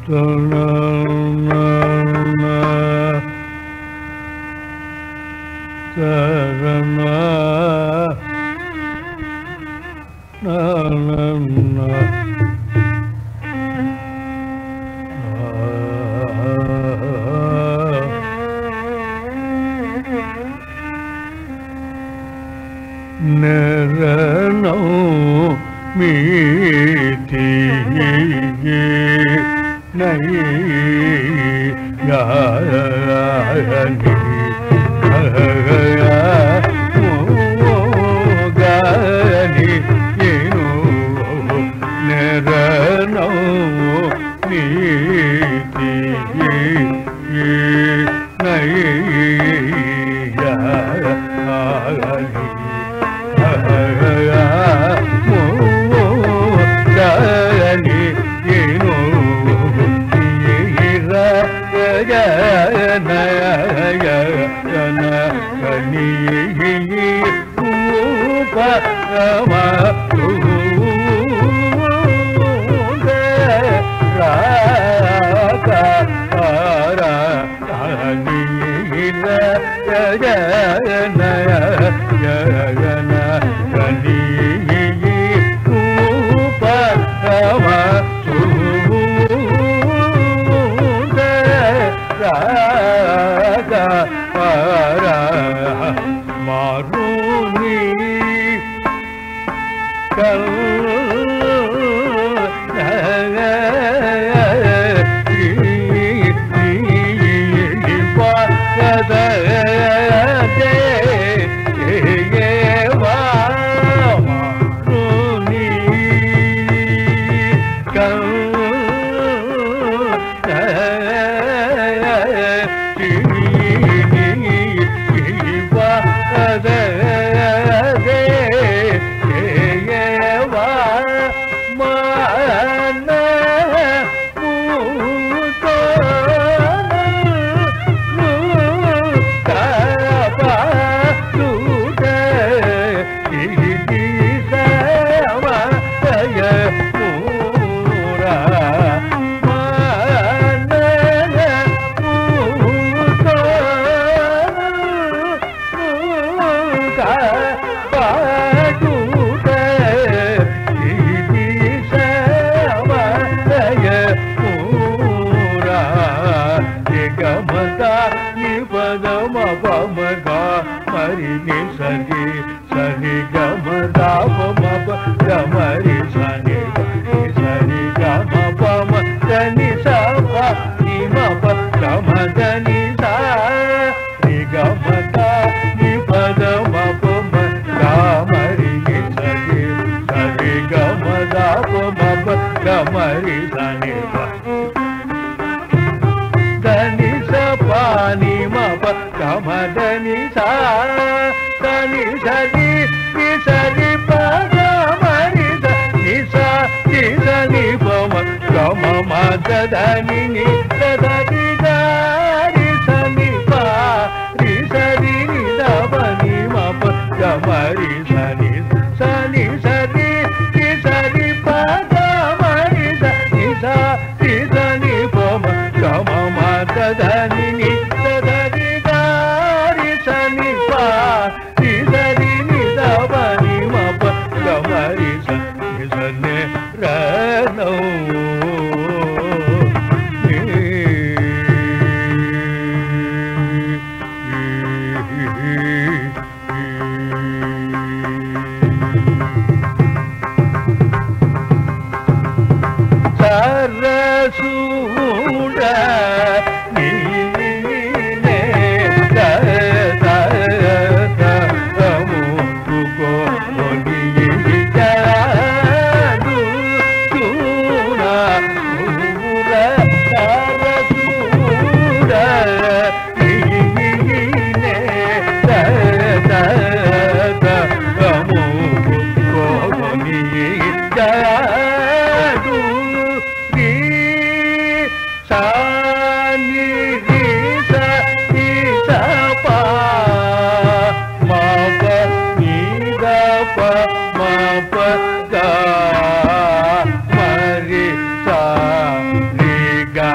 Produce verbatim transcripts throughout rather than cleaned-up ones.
ga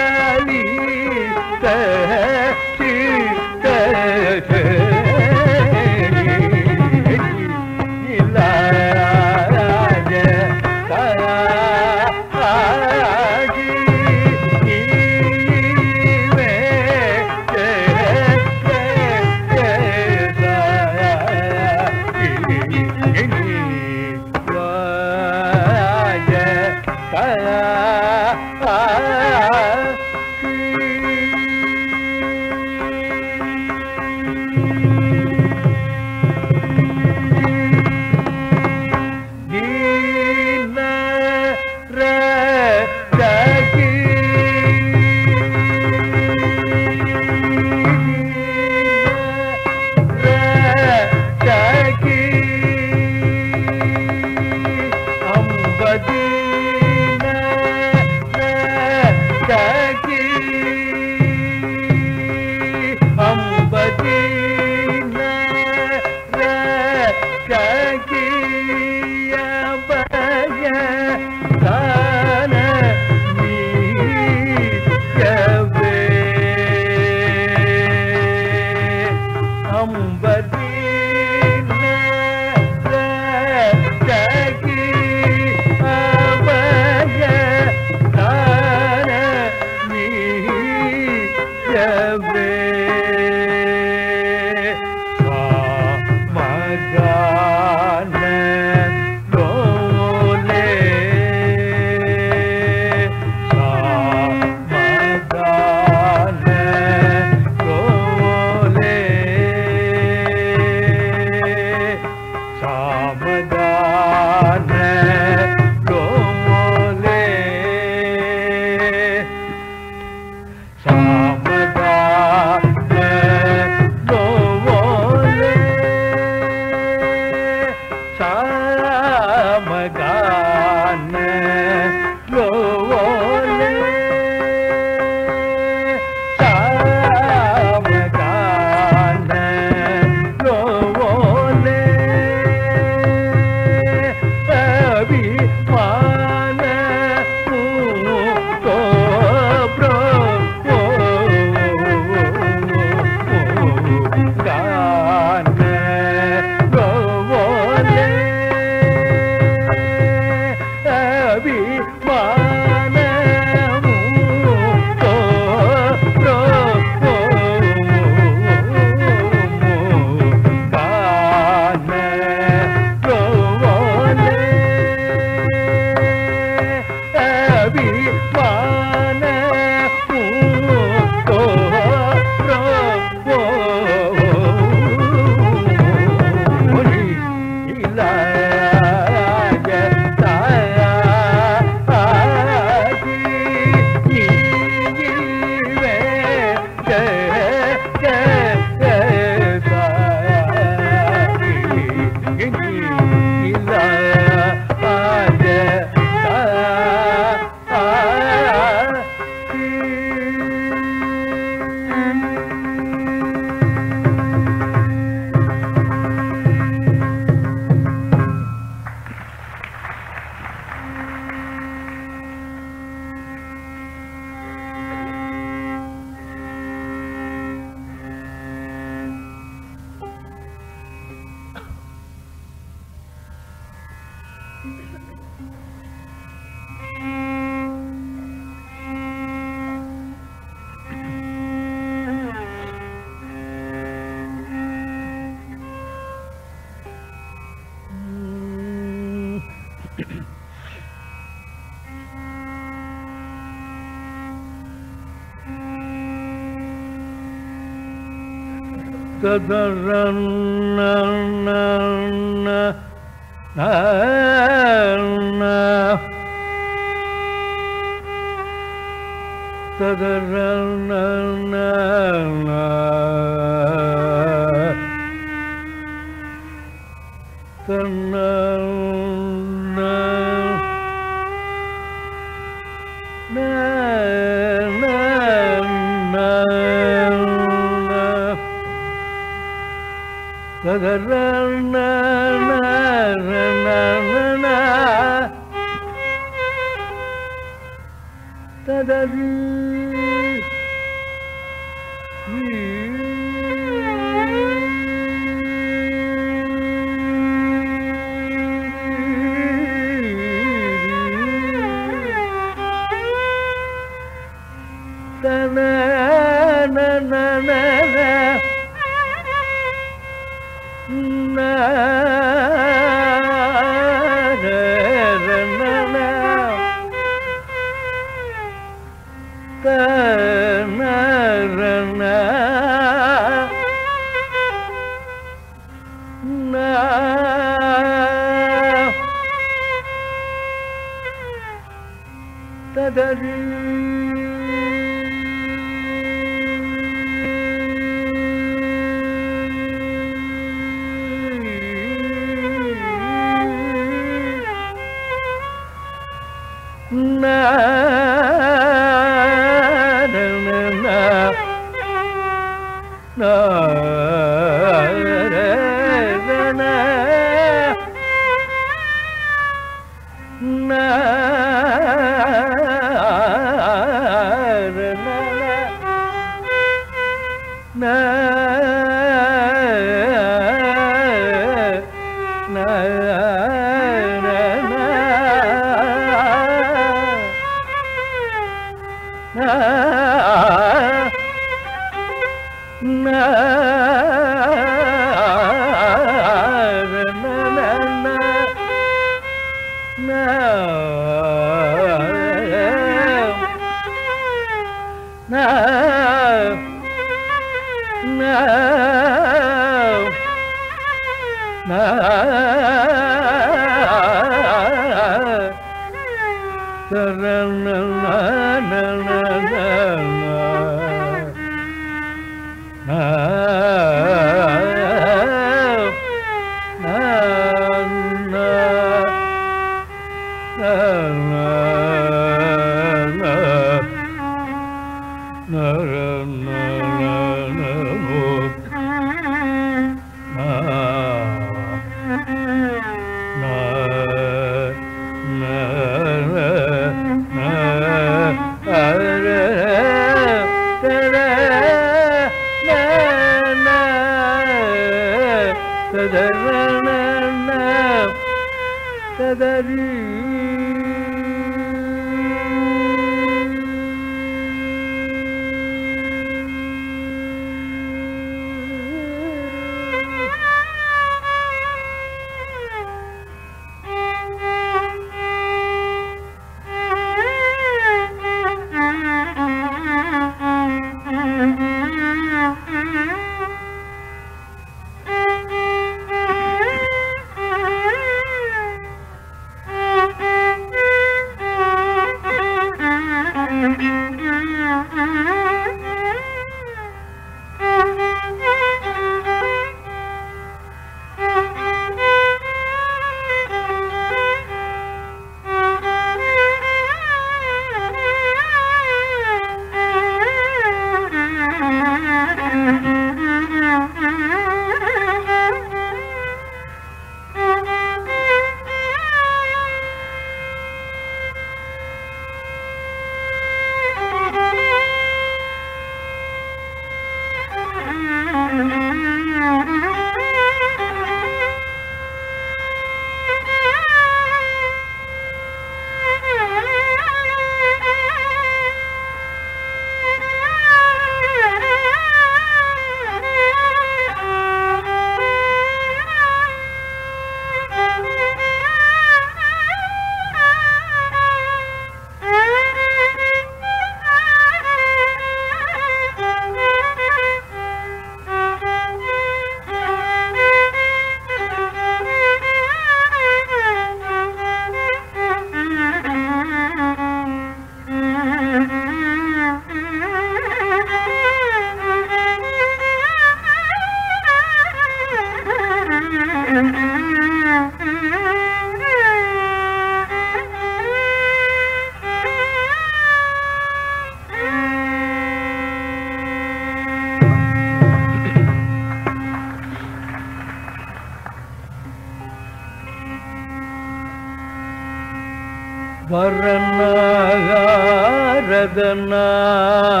Varana Radana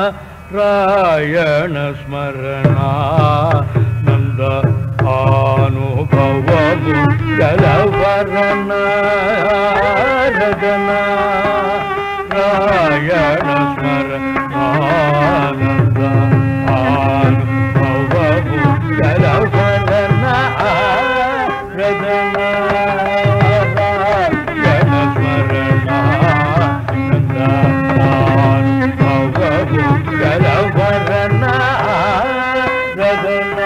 రాయణ స్మరణ నంద అనుభవము గలవరణ రగన రాయణ స్మరణ నంద అనుభవము గలవరణ రగన రాయణ స్మరణ నంద అనుభవము గలవరణ రగన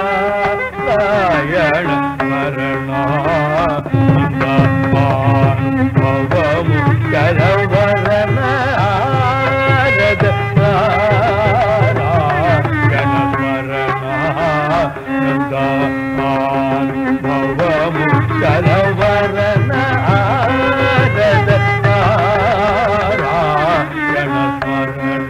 రాయణ స్మరణ నంద అనుభవము గలవరణ రగన రాయణ స్మరణ నంద అనుభవము గలవరణ రగన రాయణ స్మరణ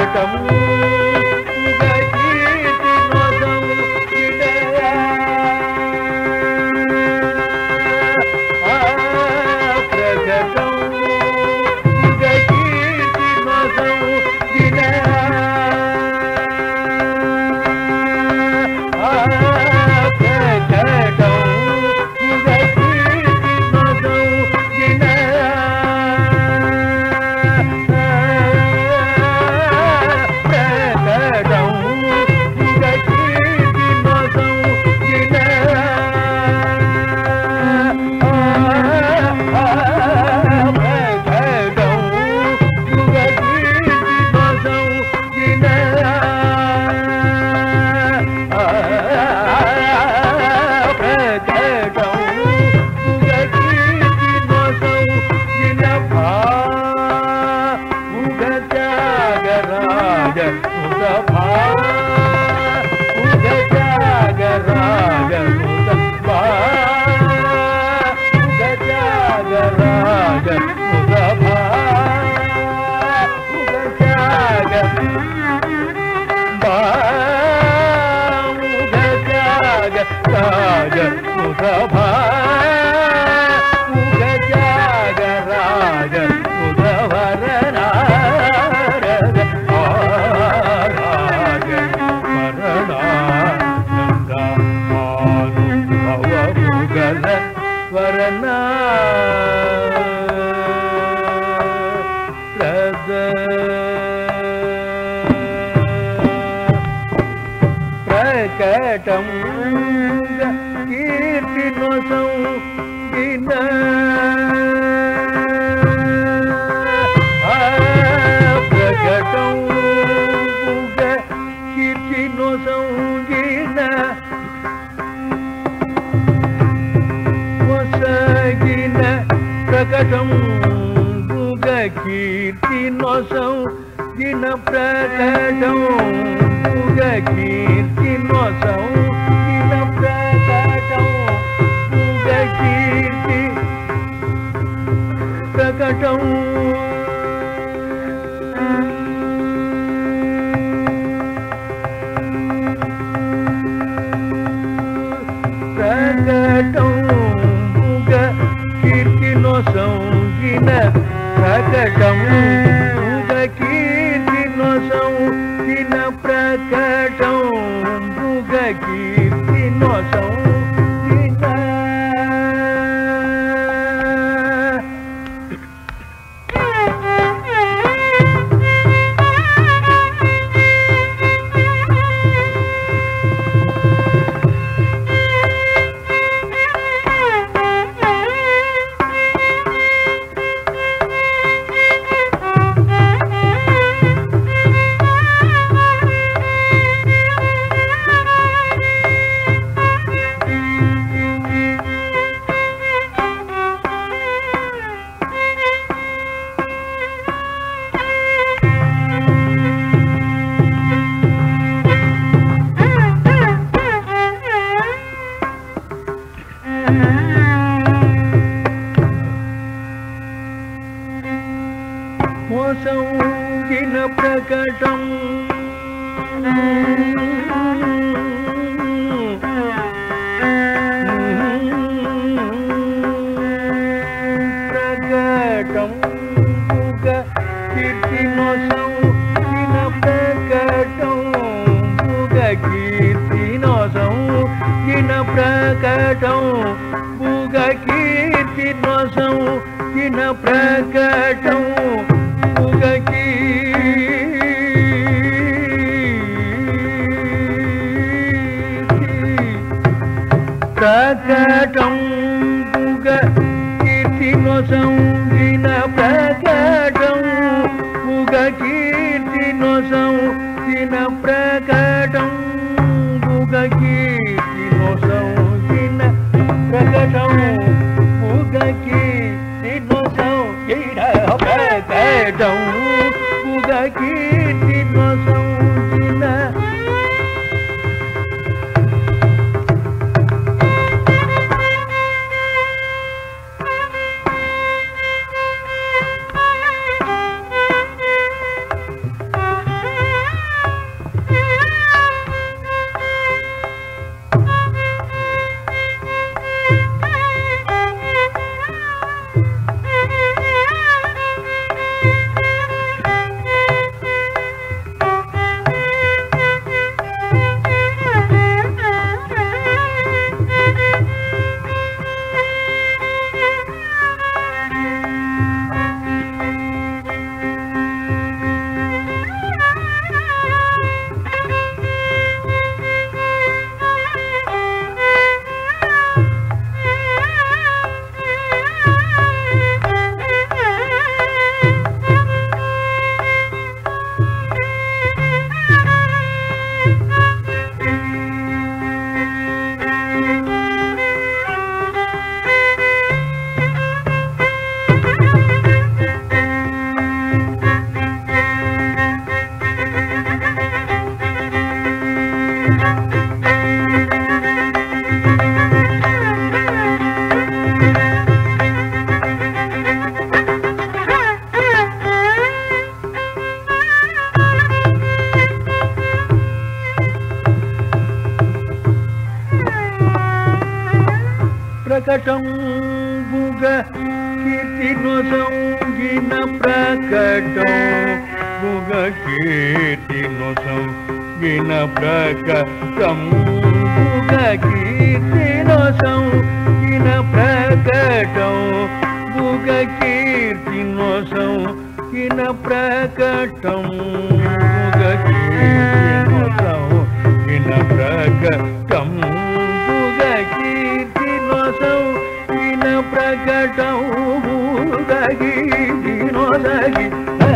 ప్రకటం ప్రకటం కీర్తి నొసం గిన ప్రకటం కీర్తి నొసం గిన వసగిన ప్రకటం కీర్తి నొసం గిన ప్రకటం కీర్తి నొసం గిన ప్రకటం కీర్తి ప్రకటం ప్రకటం కీర్తి నొసం గిన ప్రకటం కీర్తి నొసం గిన ప్రకటం కీర్తి నొసం గిన మోసం గిన ప్రకటం ప్రకటం కీర్తి నొసం గిన ప్రకటం కీర్తి నొసం గిన ప్రకటం కీర్తి నొసం గిన ప్రకటం ప్రకటం కీర్తి నొసం గిన ప్రకటం కీర్తి నొసం గిన ప్రకటం కీర్తి నొసం గిన ప్రకటం కీర్తి నొసం గిన ప్రకటం కీర్తి నొసం గిన ప్రకటంబుగ కీర్తినొసంగిన ప్రకటంబుగ కీర్తినొసంగిన ప్రకటంబుగ కీర్తినొసంగిన ప్రకటంబుగ కీర్తినొసంగిన ప్రకటంబుగ కీర్తినొసంగిన ప్రకటంబుగ కీర్తినొసంగిన ప్రకటంబుగ కీర్తినొసగి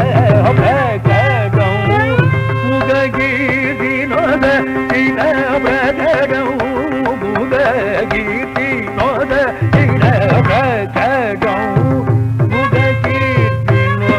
ప్రకటంబుగ కీర్తినొసగిన ప్రకటంబుగ కీర్తినొసగిన ప్రకటంబుగ కీర్తినొ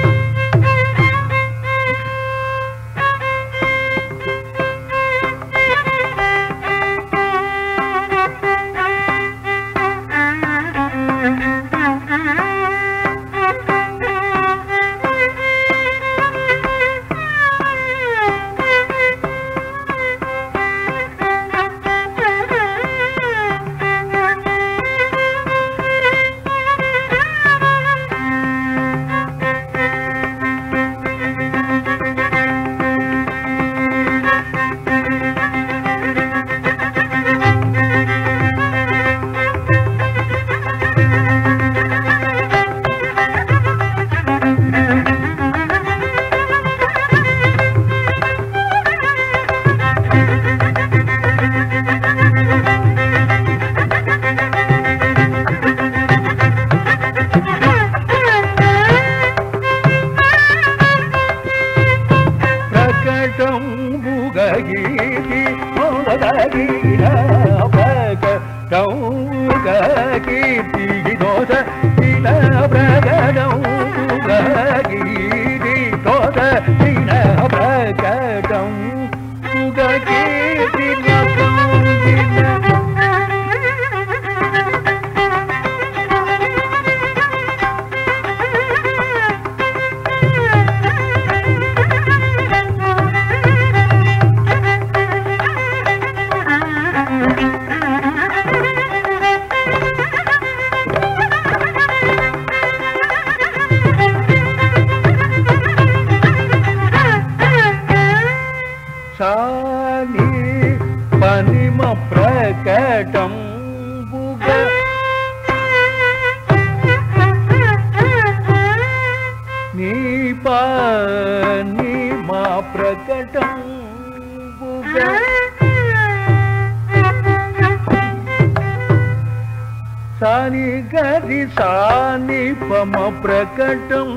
సాని గరి సాని పమ ప్రకటం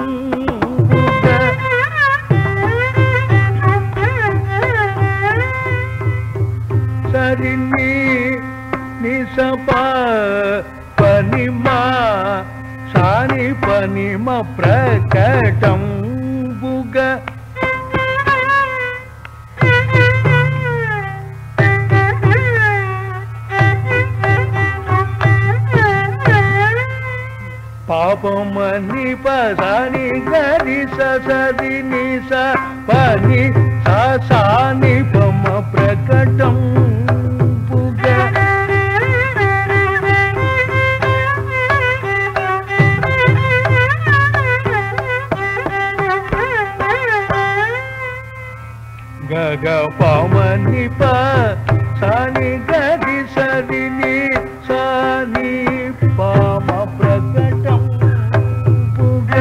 సరిని నిసప పనిమా సాని పనిమ ప్రకటం బుగ పాపమని పసాని గరి ససరి నిస పని సాని పమ ప్రకటం బుగ గగ పమని ప సాని గరి సరి ని సాని పమ ప్రకటం బుగ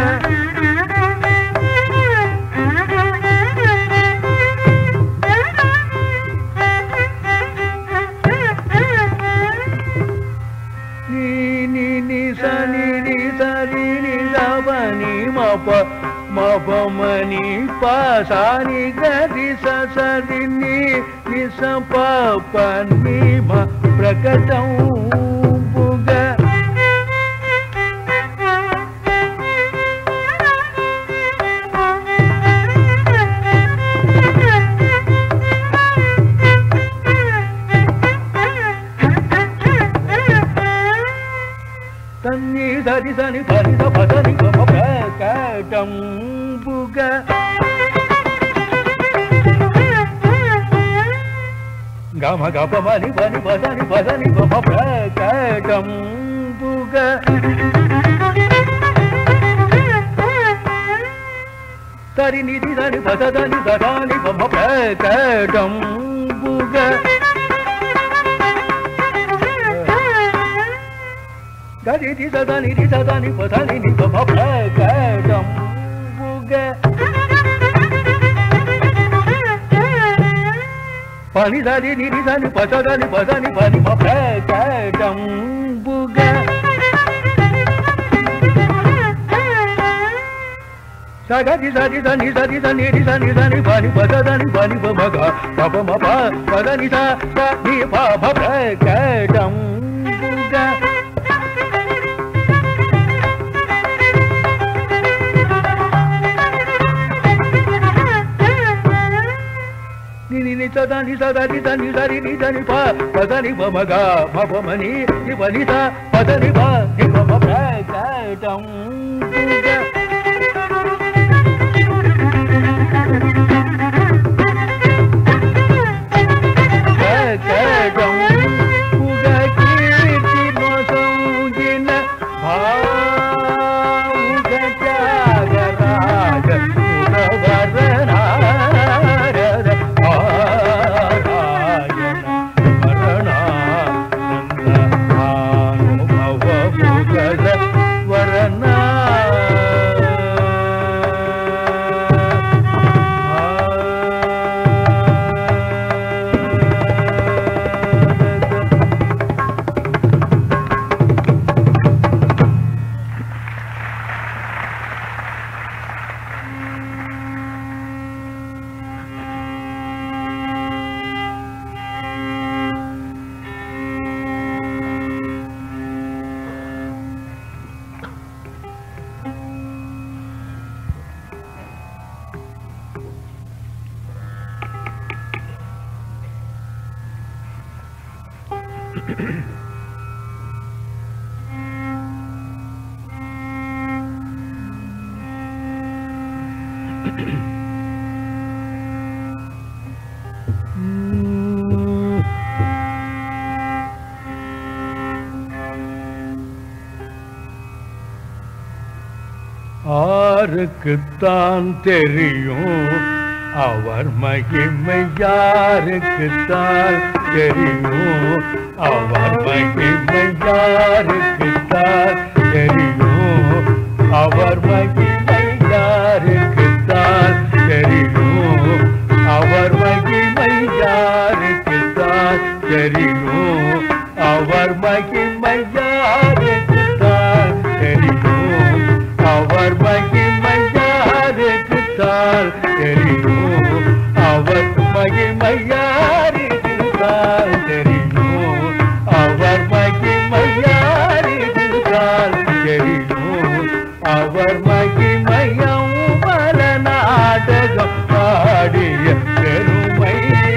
ని ని ని సని ని సరి ని సని మప మపమని పాసాని గరి ససరి ని నిస పని మ ప్రకటం బుగ తన్ని సరి సని పని పదని గమ ప్రకటం బుగ gama gapa mani pani pasani pasani gama prakatam buga tari nidi dani pasadani dadani gama prakatam buga gadi di dadani di dadani pasani ni gama prakatam buga pani dani ni di dani pasadani pasani pani ma prakatam buga sagadi dani dani dani dani di dani dani pani pasadani pani ma ga pa ma pa padani sa sa ni pa pa prakatam buga ni ni sada ni sada ni dani dani ni dani pa padani ma ma ga pa pa ma ni ni pa ni sa padani pa ni pa ma prakatam buga prakatam buga kirti no saujina bhauga jagaraga udavarana யாருக்குத்தான் தெரியும் அவர் மகிமை யாருக்குத்தான் தெரியும் அவர் மகிமை யாருக்குத்தான் தெரியும் அவர் மகிமை யாருக்குத்தான் தெரியும் அவர் மகிமை யாருக்குத்தான் தெரியும் அவர் மகிமை யாருக்குத்தான் தெரியும் அவர் மகிமை யாருக்குத்தான் தெரியும் அவர் மகிமை யாருக்குத்தான் தெரியும் அவர் மகிமை யாருக்குத்தான் தெரியும் அவர் மகிமையும் பல நாடகம் பாடிய பெருமை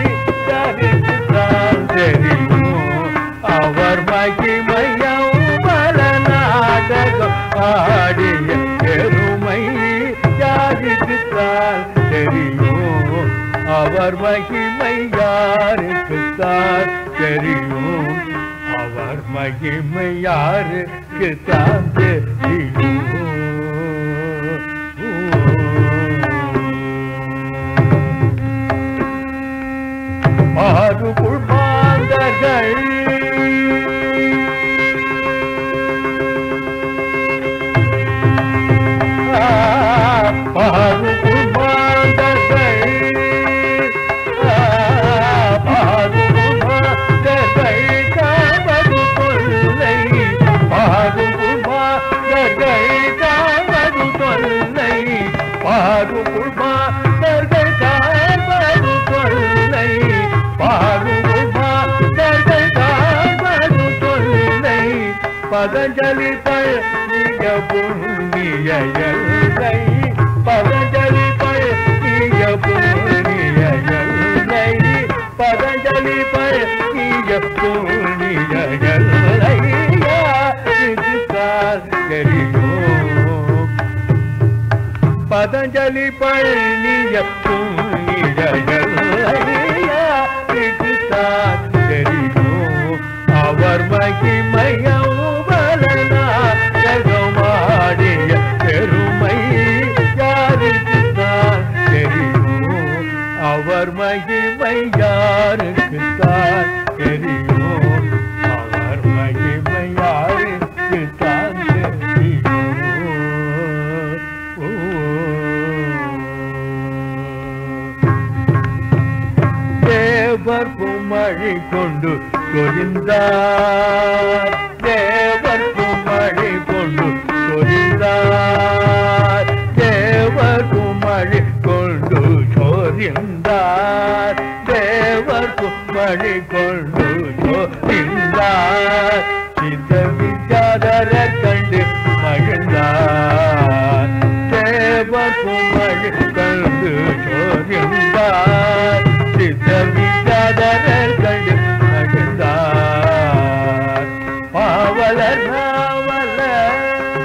யாருக்குத்தான் தெரியும் அவர் மகிமையும் பல நாடகம் பாடிய பெருமை யாருக்குத்தான் தெரியும் அவர் மகிமை யாருக்குத்தான் தெரியும் அவர் மகிமை யாருக்குத்தான் தெரியும் மாறுபுள் மாந்தர்கள் மாறுபுள் மாந்தர்கள் மாறுபுள் மாந்தர்கள் காவது தொல்லை மாறுபுள் மாந்தர்கள் காவது தொல்லை மாறுபுள் மாந்தர்கள் காவது தொல்லை மாறுபுள் மாந்தர்கள் காவது தொல்லை பதஞ்சலி பழனிய புண்ணிய எல்லை பதஞ்சலி பழனிய புண்ணிய எல்லை பதஞ்சலி பழனிய புண்ணிய எல்லை யாருக்குத்தான் தெரியும் பதஞ்சலி பழனிய புண்ணிய எல்லை யாருக்குத்தான் அவர் மகிமை யாருக்குத்தான் தெரியும், அவர் மகிமை யாருக்குத்தான் தெரியும். தேவர் குமழி கொண்டு சொரிந்தார், தேவர் குமழி கொண்டு சொரிந்தார், தேவர் குமழி கொண்டு சொரிந்தார், தேவர் குமழி கொண்டு சொரிந்தார், சித்த வித்யாதர கண்டு மகிழ்ந்தார், தேவர் குமழி கொண்டு சொரிந்தார், சித்த வித்யாதர கண்டு மகிழ்ந்தார். பாவலர் நாவலர்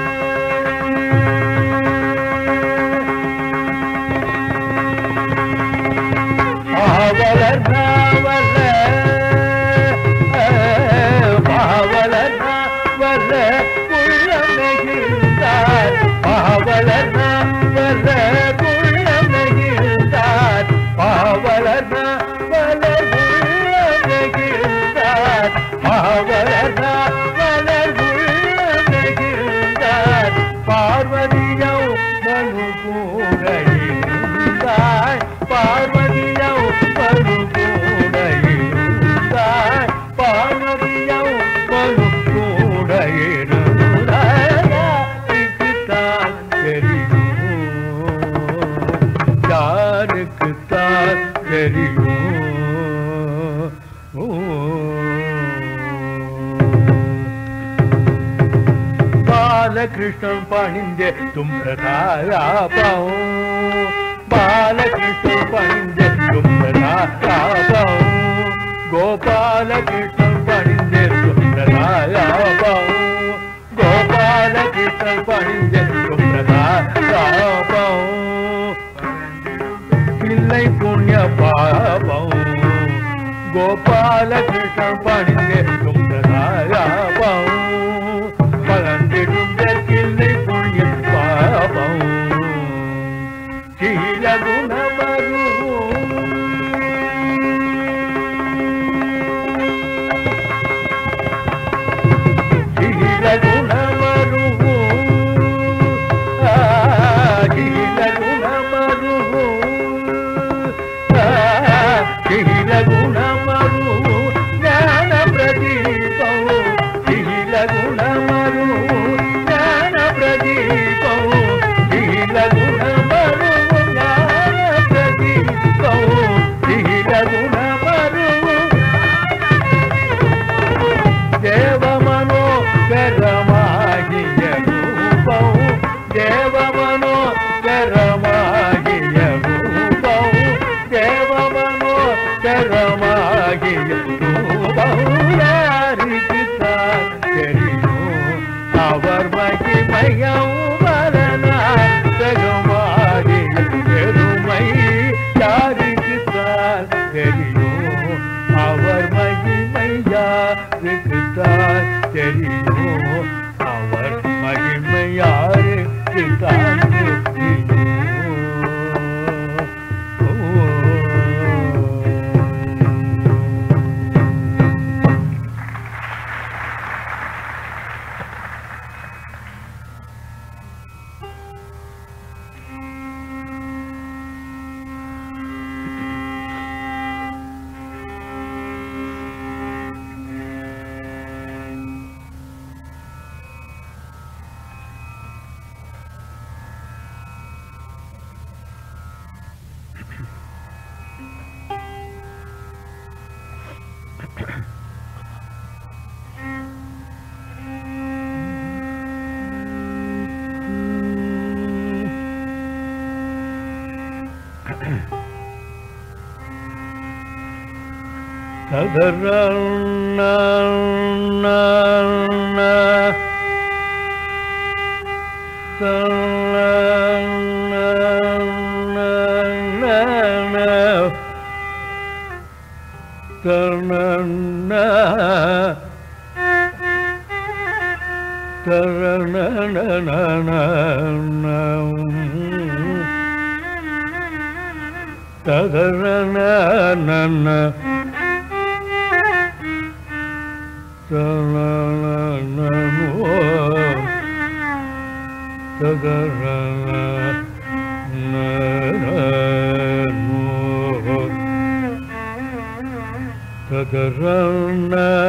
பாவலர் நாவலர் பாவலர் நாவலர் உள்ளம் நெகிழ்ந்தார், பாவலர் நாவலர் உள்ளம் நெகிழ்ந்தார், பாவலர் நாவலர் உள்ளம் நெகிழ்ந்தார், பாவலர் நாவலர் உள்ளம் நெகிழ்ந்தார், பார்வதியோ மனு கூட இருந்தாய், பார்வதியோ மனு கூட இருந்தாய், பார்வதியோ மனு கூட இருந்தாய், யாருக்குத்தான் தெரியும், யாருக்குத்தான் தெரியும். பாலகிருஷ்ணன் பணிந்தே தும் பிரதாபம், பாலகிருஷ்ணன் பணிந்தே தும் பிரதாபம், கோபாலகிருஷ்ணன் பணிந்தே தும் பிரதாபம், கோபாலகிருஷ்ணன் பணிந்தே தும் பிரதாபம், இல்லை புண்ணிய பாபம், கோபாலகிருஷ்ணன் பணிந்தே தும் பிரதாபம், பலந்திடும் இல்லை புண்ணிய பாபம், சீல குணமரு சீல குணமரு சீல குணமரு சீல குணமரு ஞான பிரதீபம், சீல குணமரு ஞான பிரதீபம், சீல குணமரு ஞான பிரதீபம், சீல குணமரு தேவமனோ கரமாகிய ரூபம், தேவமனோ கரமாகிய ரூபம், தேவமனோ கரமாகிய ரூபம், யாருக்குத்தான் தெரியும், அவர் மகிமையும் மரணாசகமாகிய பெருமை யாருக்குத்தான் தெரியும், அவர் மகிமை யாருக்குத்தான் தெரியும், அவர் மகிமை யாருக்குத்தான் தெரியும். Tadarana nana Tadarana Tadarana Tadarana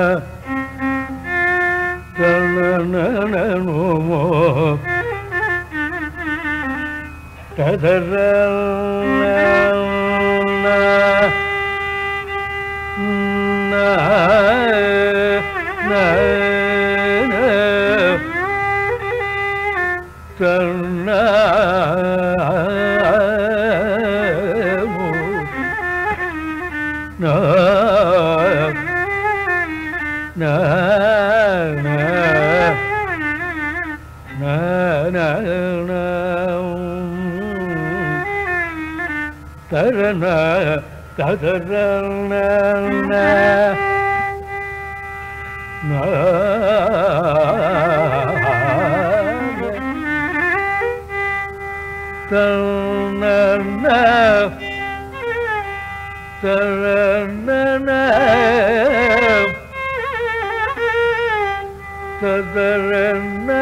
Tarana, tadarana, na, na, tarana, tarana, tadarana,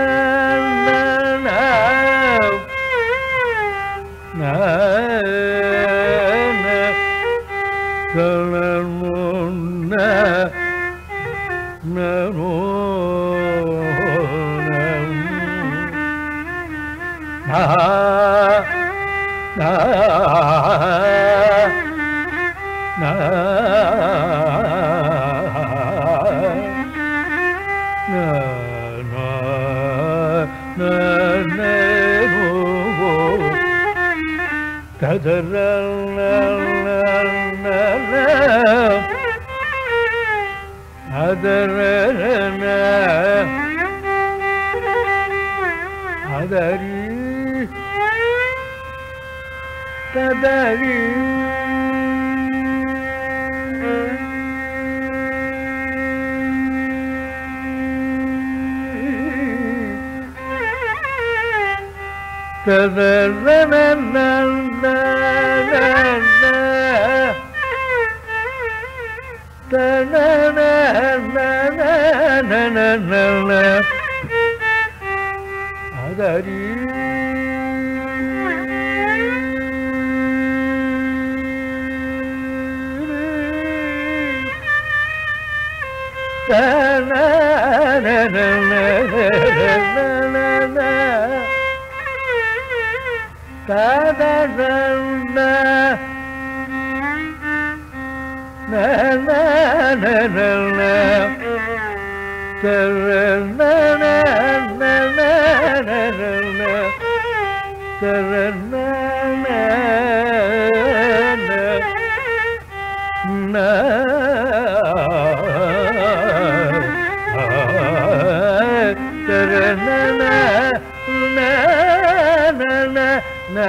na, na. Tadarana namo na na na na na na tadarana Adarana Adari Tadari Tadarana Ta-na-na, na-na-na-na-na, Adari. Ta-na-na-na-na-na-na, Ta-da-da-da. Na na na na na ta na na na na na na ta na na na na ta na na na na na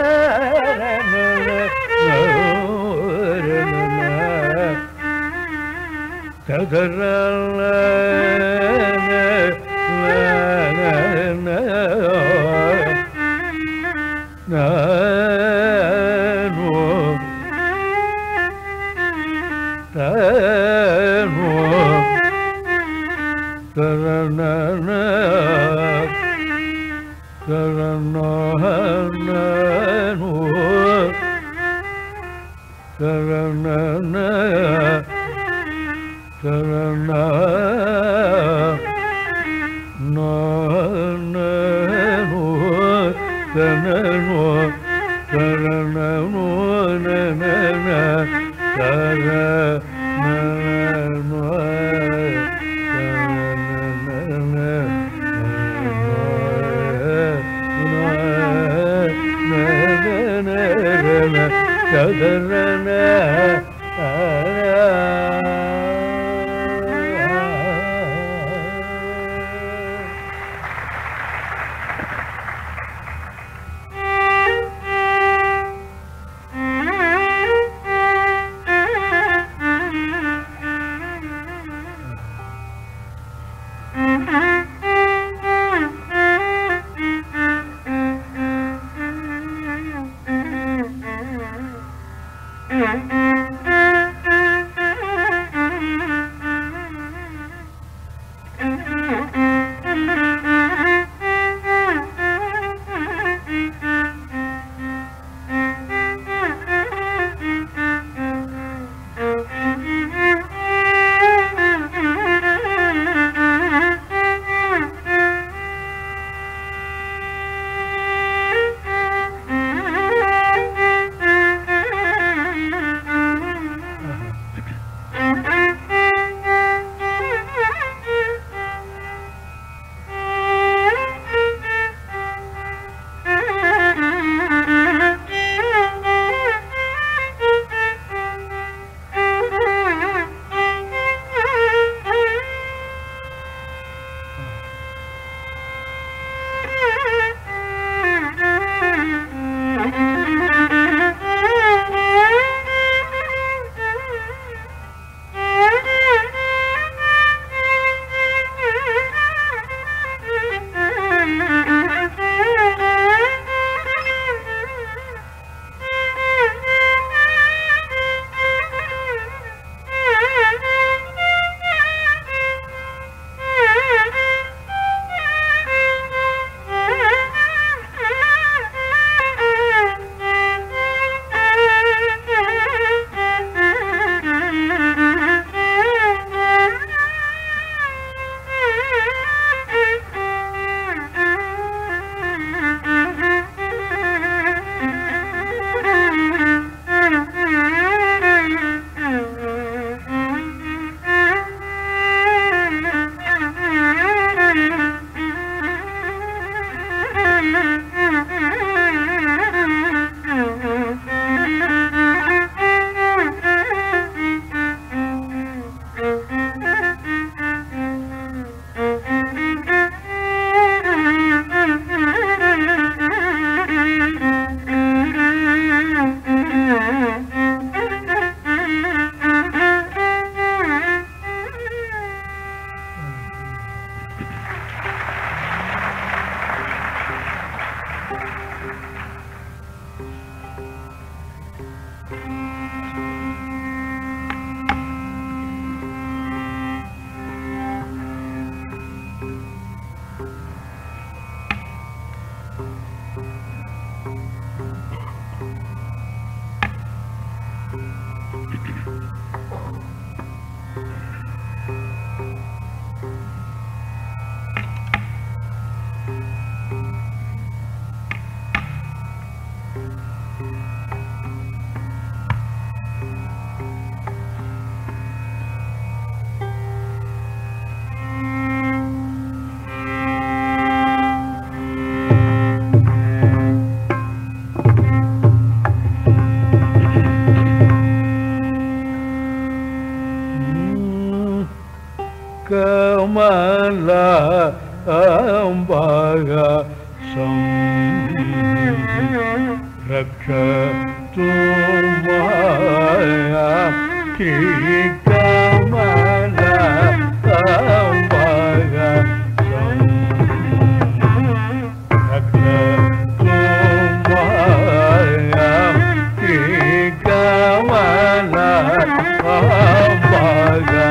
Tadarana na na no tano tadarana tadarana no tadarana Tarana na na no tarana tarana no na na na tarana no tarana na tarana Kamala Ambaga Sam Raksha Tumaya Ki Kamala Ambaga Sam Raksha Tumaya Ki Kamala Ambaga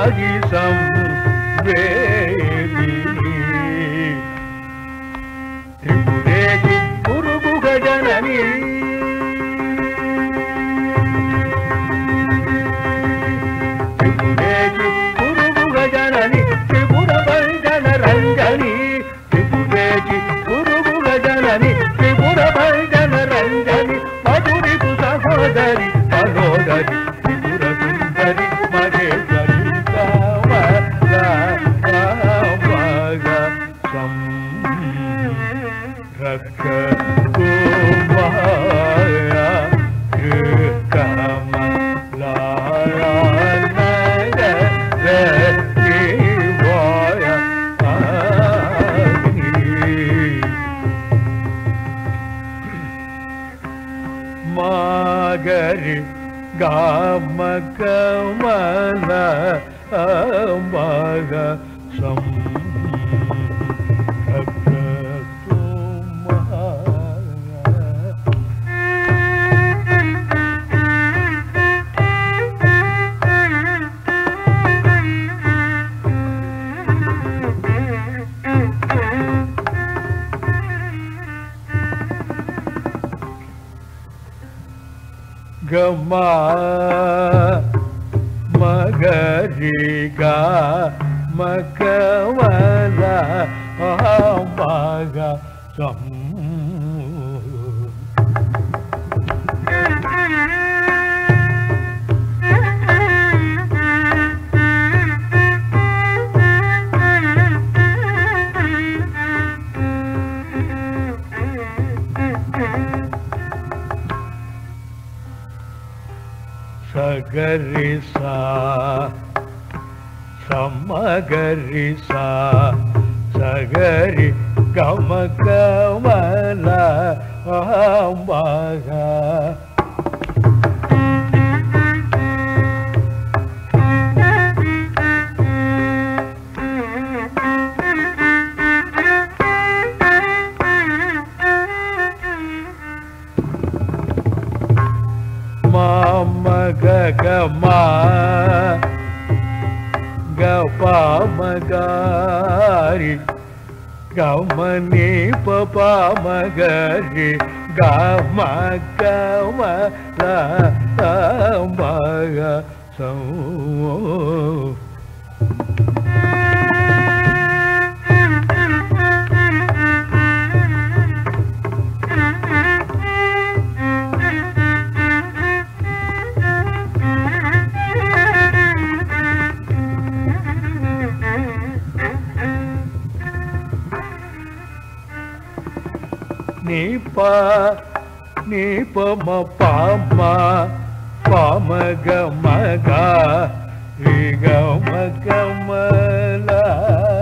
ஆதி சம்வேதினி திரிபுரேகி குருகுக ஜனனி திரிபுரேகி குருகுக ஜனனி திரிபுர பஞ்சன ரஞ்சனி திரிபுரேகி குருகுக ஜனனி திரிபுர பஞ்சன ரஞ்சனி மதுரி புசகோதரி மனோதரி திரிபுர சுந்தரி மகேஸ்வரி காம காம some ரக்க குமாயா கம லாரண தேவாய மாகரி காம கமல மக சம் Gama magariga makawala amaga sam Sagarisa Samagarisa Sagari Gama Kamala Ambaga Gama Gapa Magari Gamani Papa Magari Gama Gama La Maga So Nipa Nipa ma pama Pama gamaga Riga magamala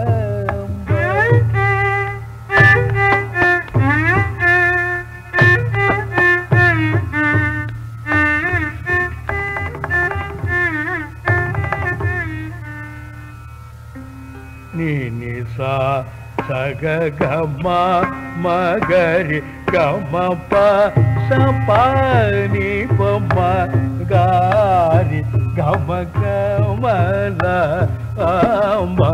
Nini sa Saga gama magari gama pa sapani pamagari gama gama la amba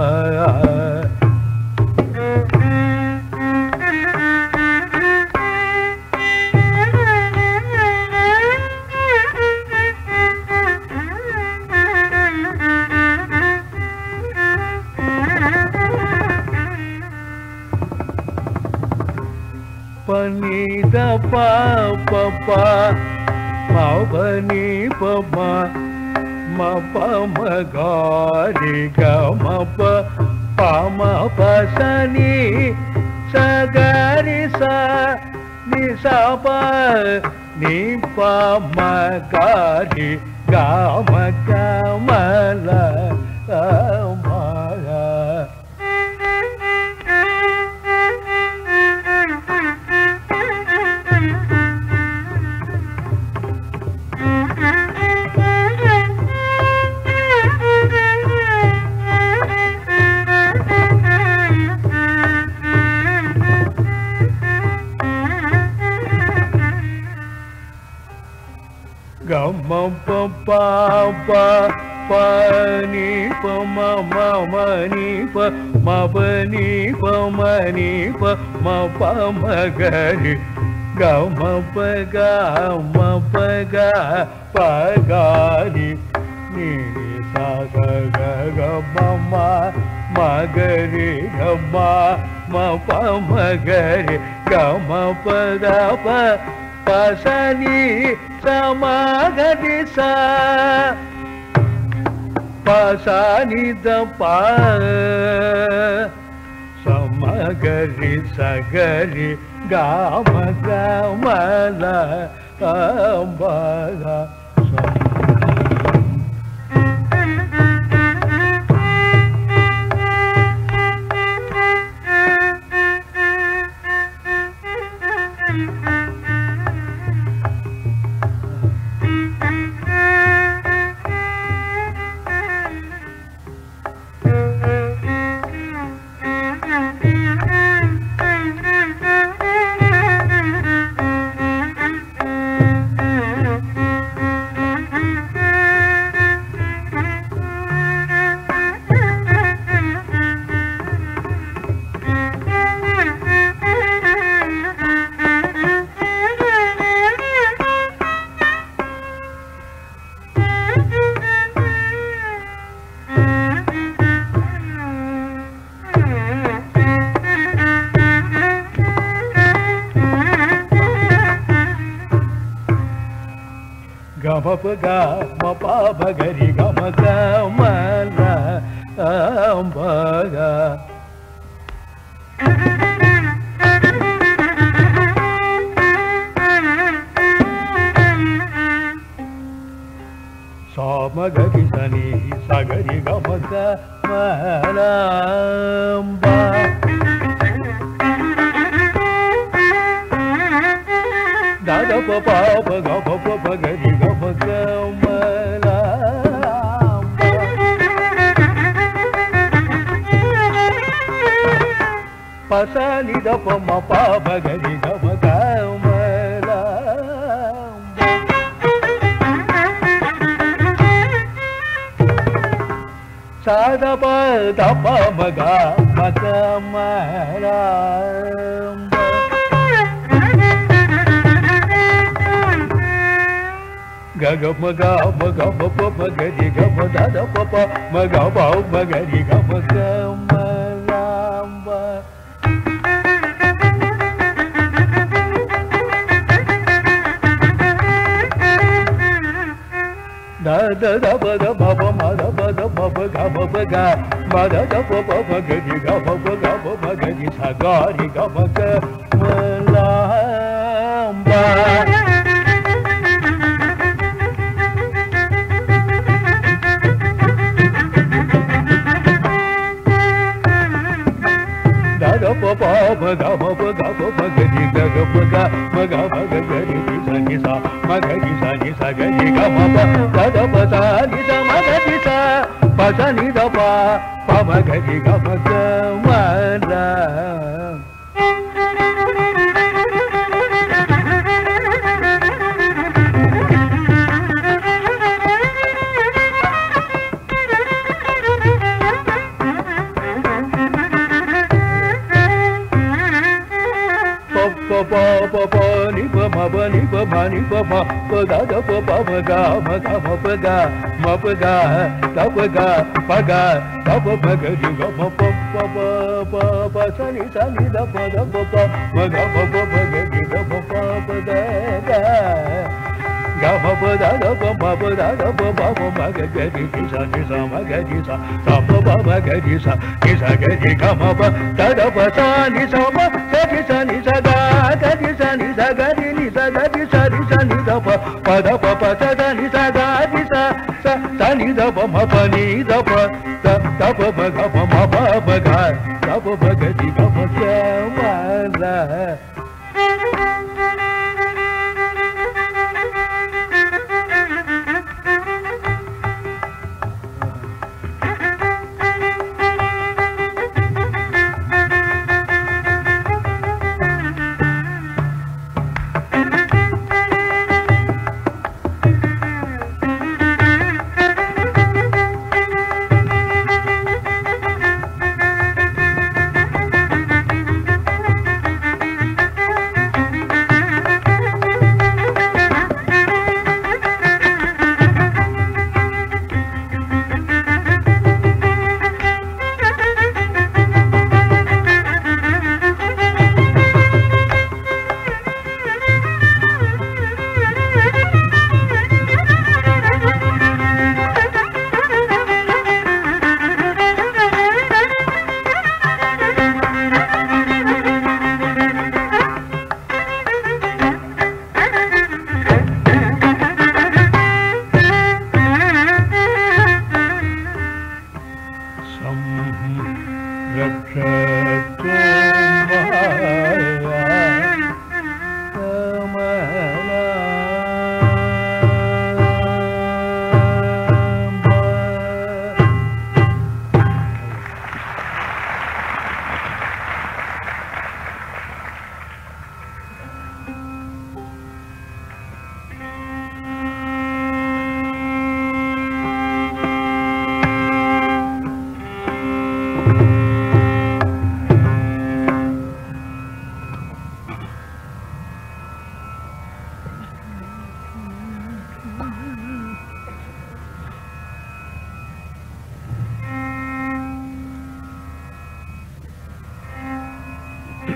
Panida pa pa pa ma pani pa ma ma pa ma gari ga ma pa pa ma pa sa ni sa gari sa ni sa pa ni pa ma gari ga ma ga ma la ma ga Gama pa pa pa pani pa ma ma ma ni pa ma pa ni pa ma ni pa ma pa ma ga ri ga ma pa ga ma pa ga pa ga ri ni ni sa sa ga ga ma ma ma ga ri ga ma ma pa ma ga ri ga ma pa ga pa pa sa ni sa ma ga ri sa pa sa ni da pa sa ma ga ri sa ga ri ga ma ga ma la ga ma ga sa ma pa ga ma pa ba ga ri ga ma ga ma la ba ga sa ma ga ri sa ni sa ga ri ga ma ga ma la ba da da pa pa pa ga pa pa pa ga ri ga pa ga ma la pa sa ni da pa ma pa pa ga ri ga pa ga ma la sa da pa da pa ma ga ma ga ma la ga ga ma ga ma ga ma pa ma ga ri ga ma da da pa pa ma ga pa ma ga ri ga ma ga ma la ba da da da pa da pa pa ma da pa da pa pa ga pa pa ga ma da da pa pa ma ga ri ga pa pa ga pa ma ga ri sa ga ri ga ma ga ma la ba ga pa pa ma ga ma pa ga pa ma ga ri ga ga pa ga ma ga ma ga ga ri sa ni sa ma ga ri sa ni sa ga ri ga ma pa ga da pa sa ni sa ma ga ri sa pa sa ni da pa pa ma ga ri ga ma ga ma la pa pa pa ni pa ma pa ni pa ma ni pa pa pa ga da pa pa ma ga ma ga ma pa ga ma pa ga da pa ga pa ga da pa pa ga ri ga ma pa pa pa pa pa sa ni sa ni da pa da pa pa ma ga pa pa pa ga ri ga ma pa pa da ga ga ma pa da da pa ma pa da da pa pa pa ma ga ga ri sa ni sa ma ga ri sa sa pa pa ma ga ri sa ni sa ga ri ga ma pa da da pa sa ni sa ma ga ri sa ni sa ga ga ri sa ni sa ga ri ni sa ga ri sa ri sa ni da pa pa da pa pa sa da ni sa ga ri sa sa sa ni da pa ma pa ni da pa da da pa ma ga pa ma pa ma ga da pa ma ga ri ga ma ga ma la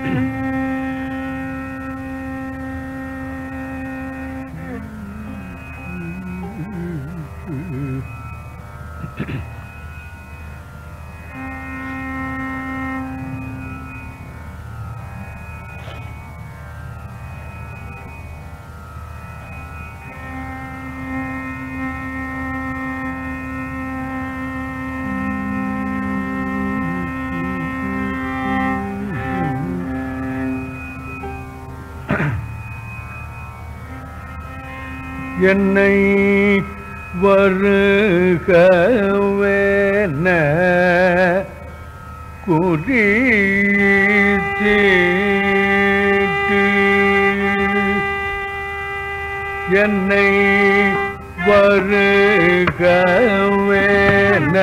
என்னை வருகவேன குறித்தீட்டு என்னை வருகவேன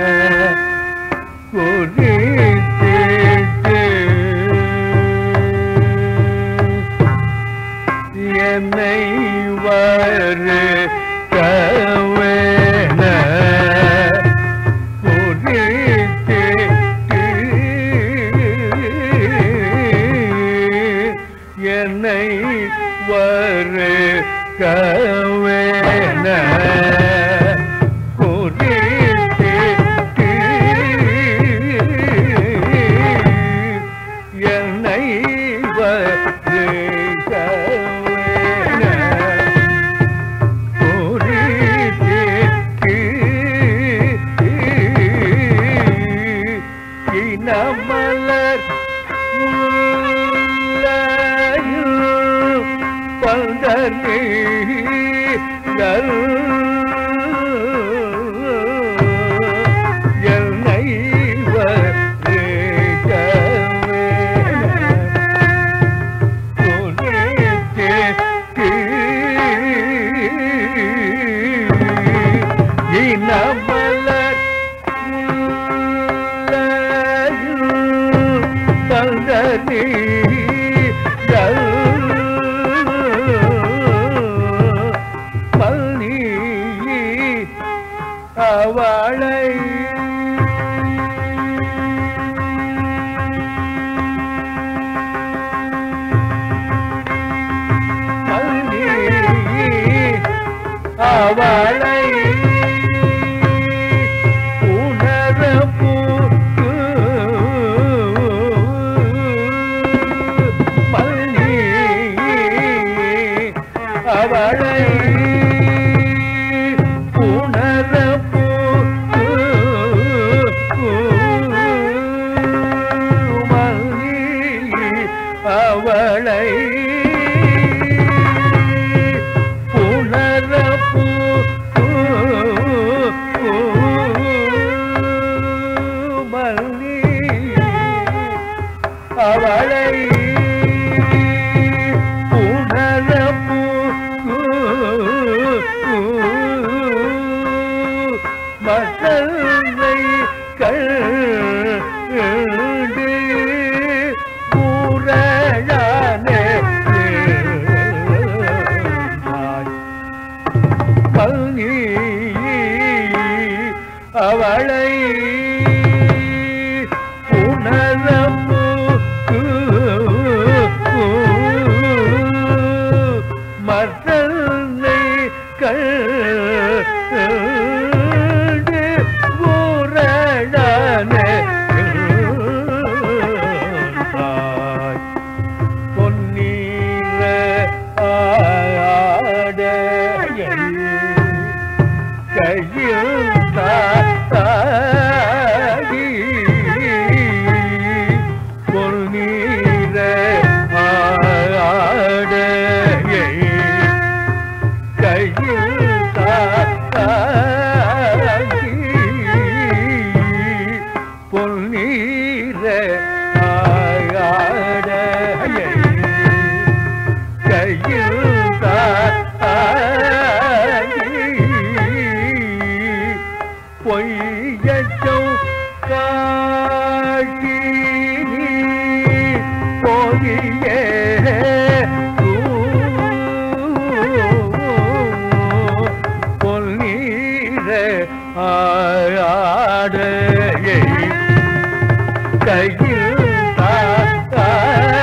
குறித்தீட்டு என்னை வருகவேன குறித்தீட்டு என்னை வருகவேன குறித்தீட்டு என்னை மலர் பந்தர்கள் என்னை குறித்தீட்டு இனமலர் பள்ளி அவளை பள்ளி அவளை உணரப்பு அவளை உணரப்பு மல்லி அவளை உணரப்பு மல்லி அவளை உணரப்பு மக்களை கண்டு பூரணே பள்ளி அவளை உணரப்பு மக்களை கண்டு பூரணே பொன்னீர ஆட கையில் தாடி பொன்னீர ஆட கையில் தாடி பொன்னீர ஆட கையில் தாடி பொய்யச்சம் காட்டி போகியே பொன்னீர ஆடையை கையில் தாடி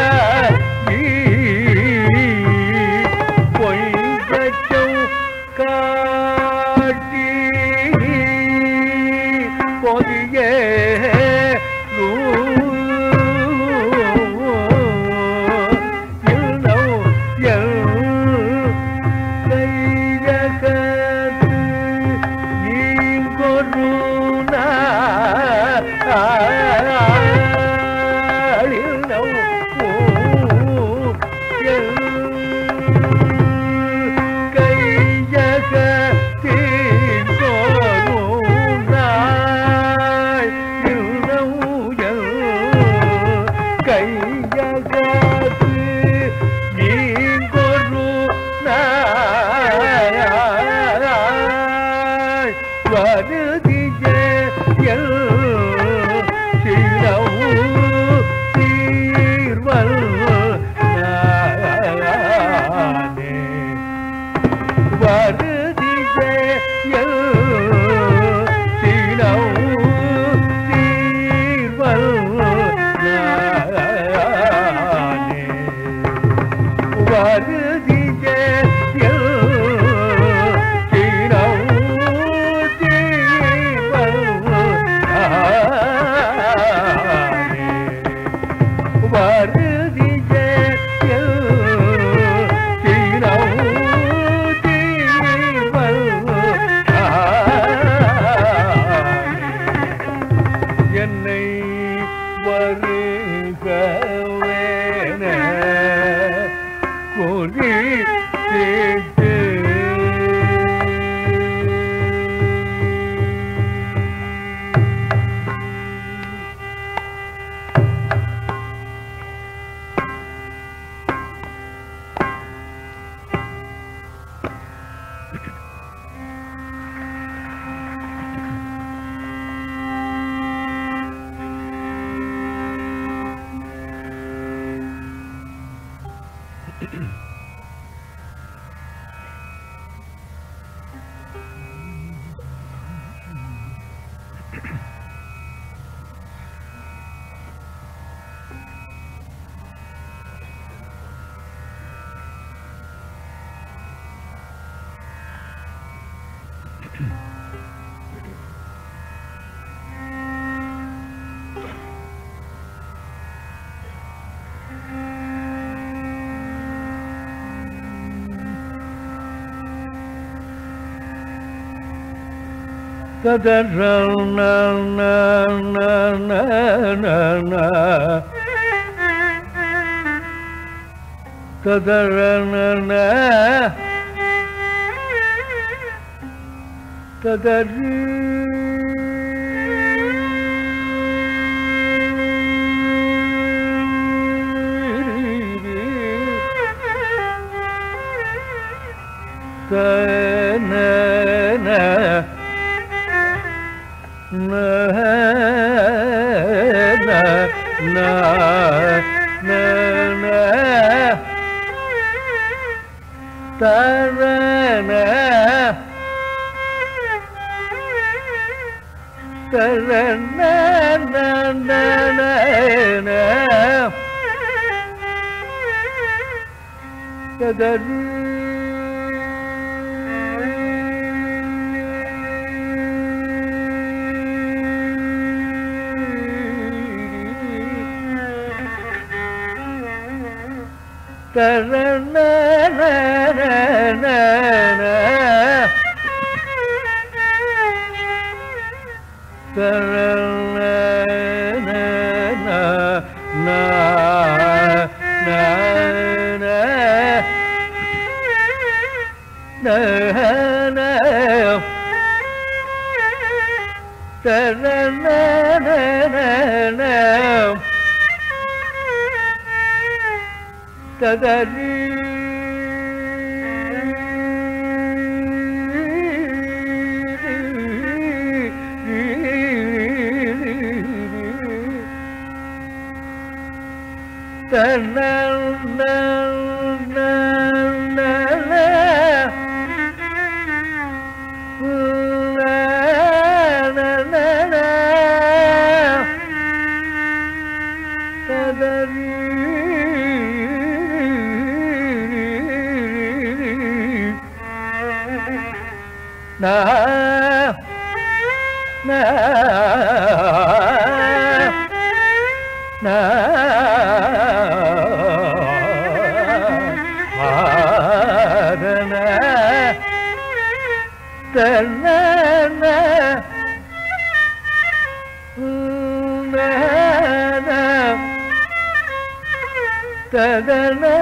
sadana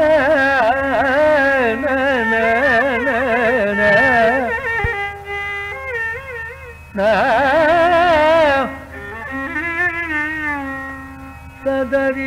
na na na na na sadari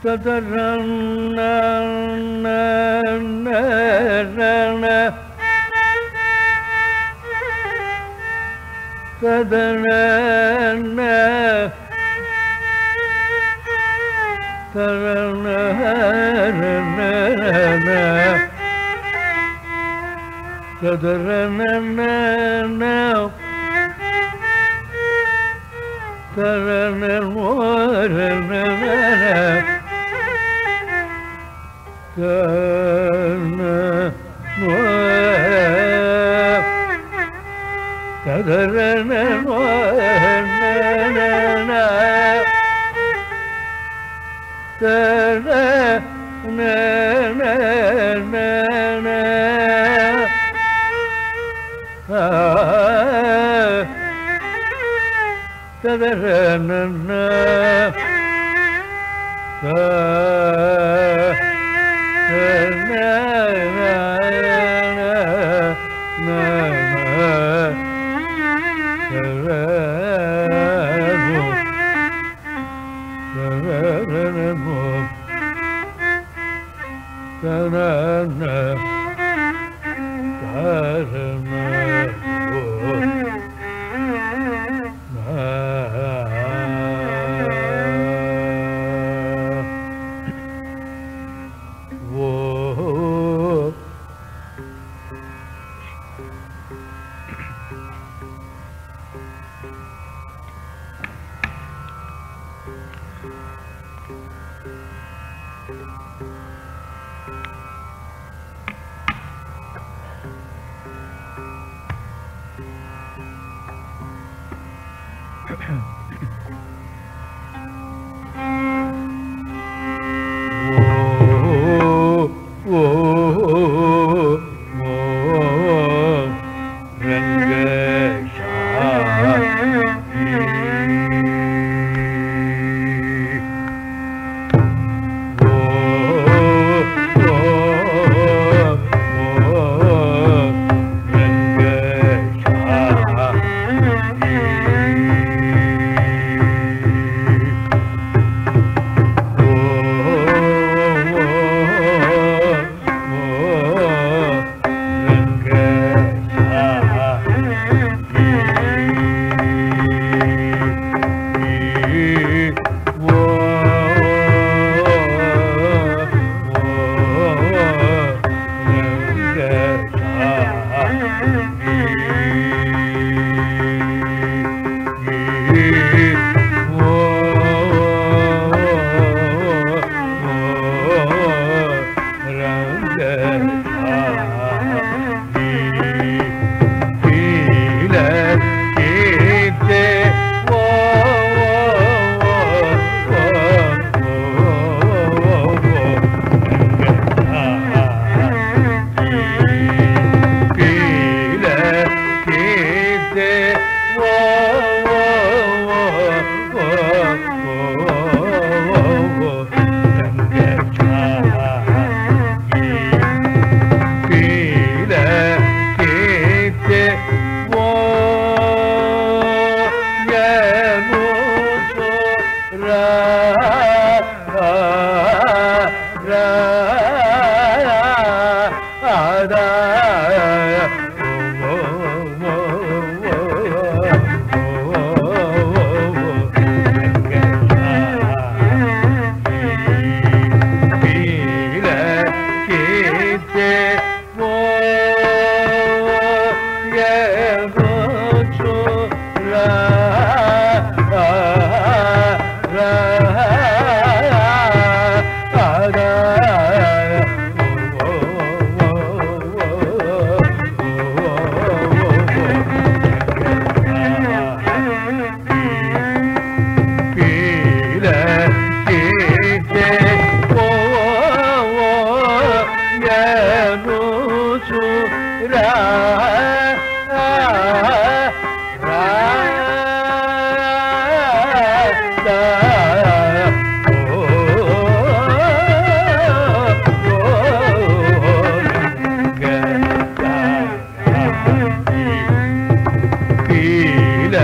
Sadarana Sadarana Sadarana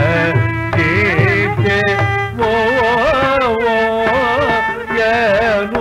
Yeah.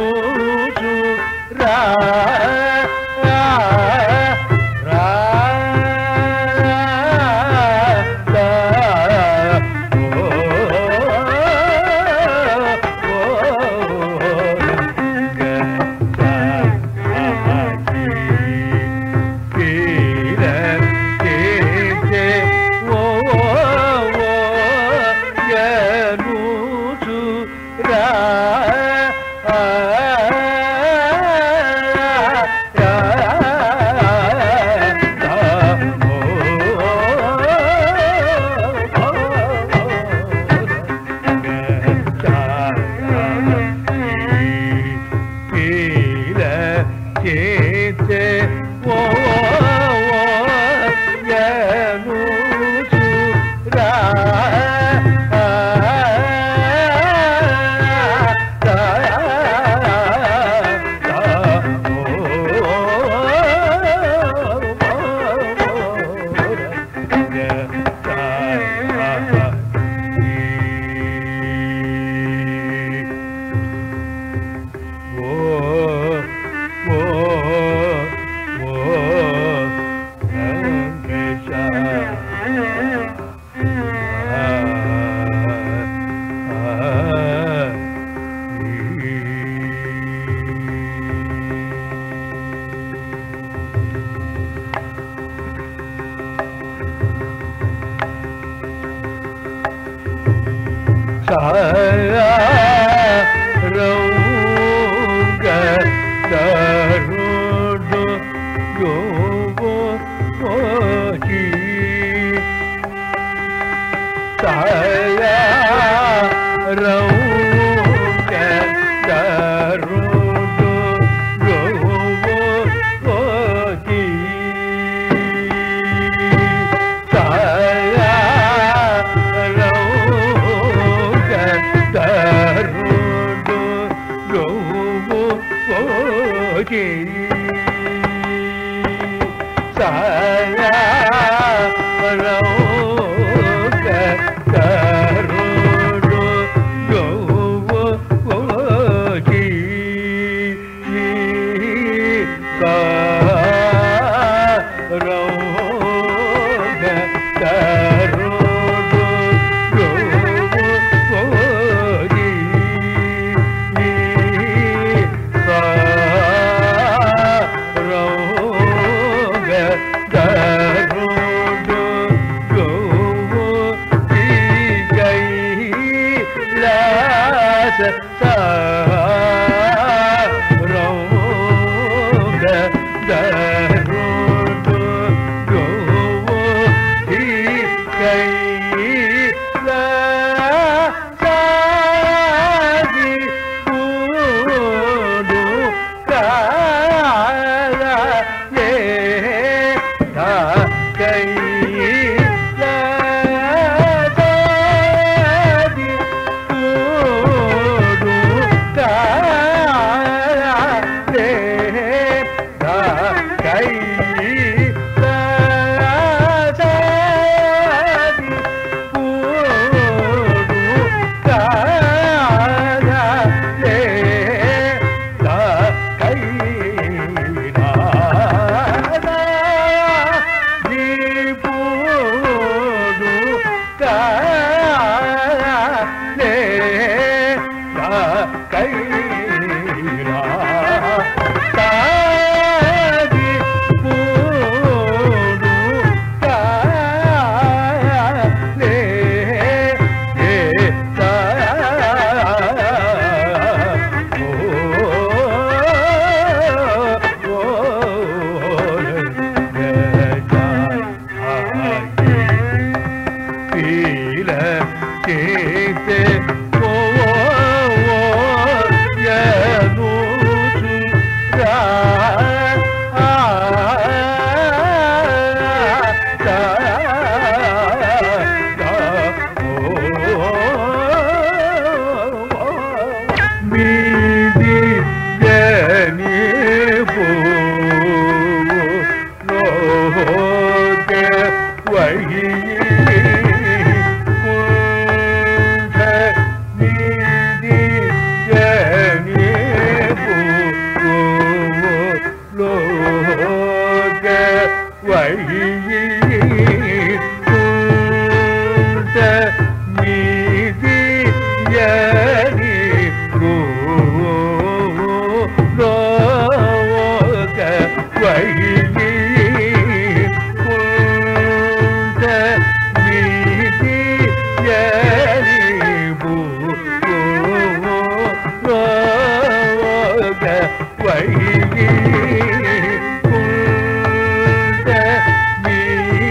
வைகி குந்த மீதியனி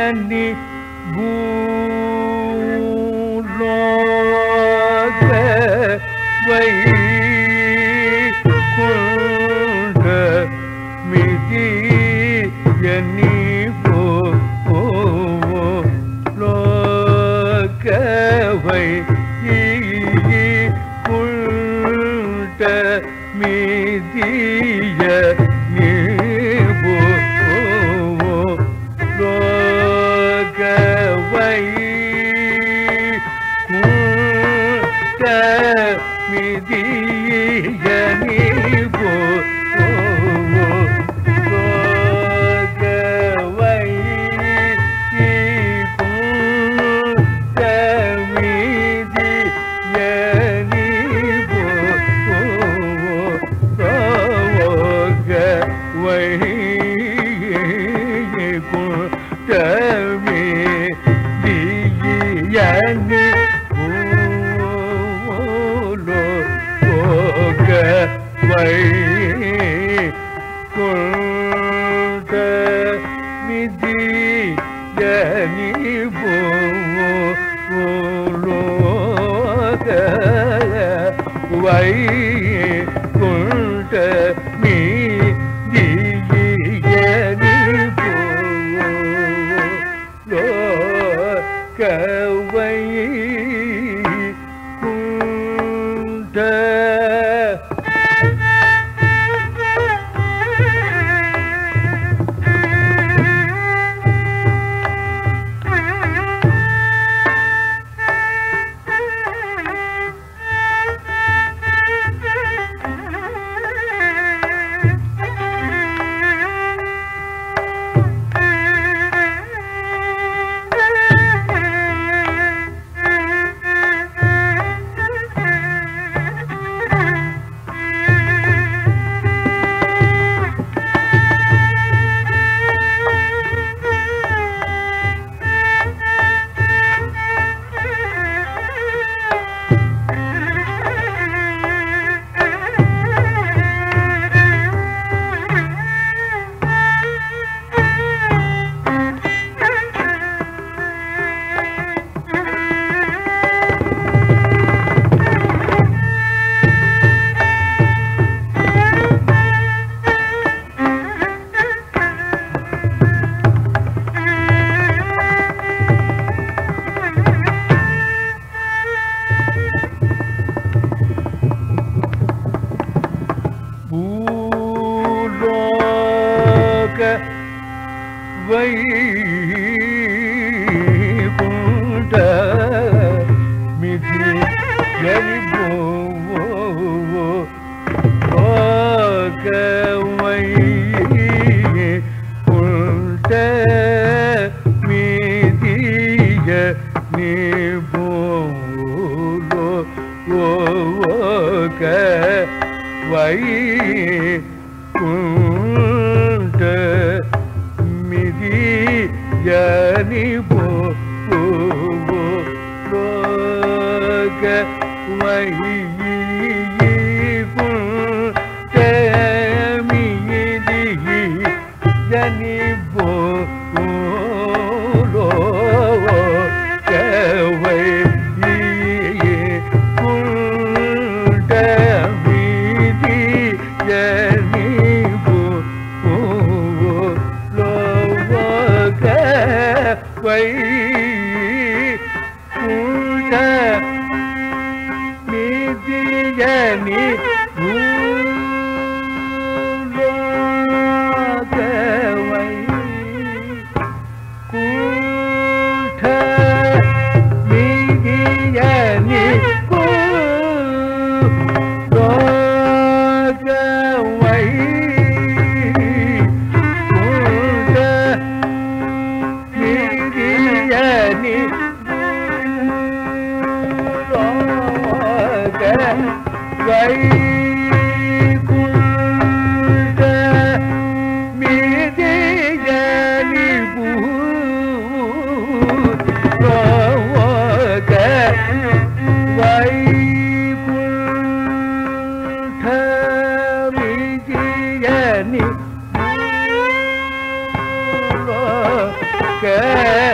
yani bhuloka vai kunda midi yani bhuloka vai kunda midi yani Ke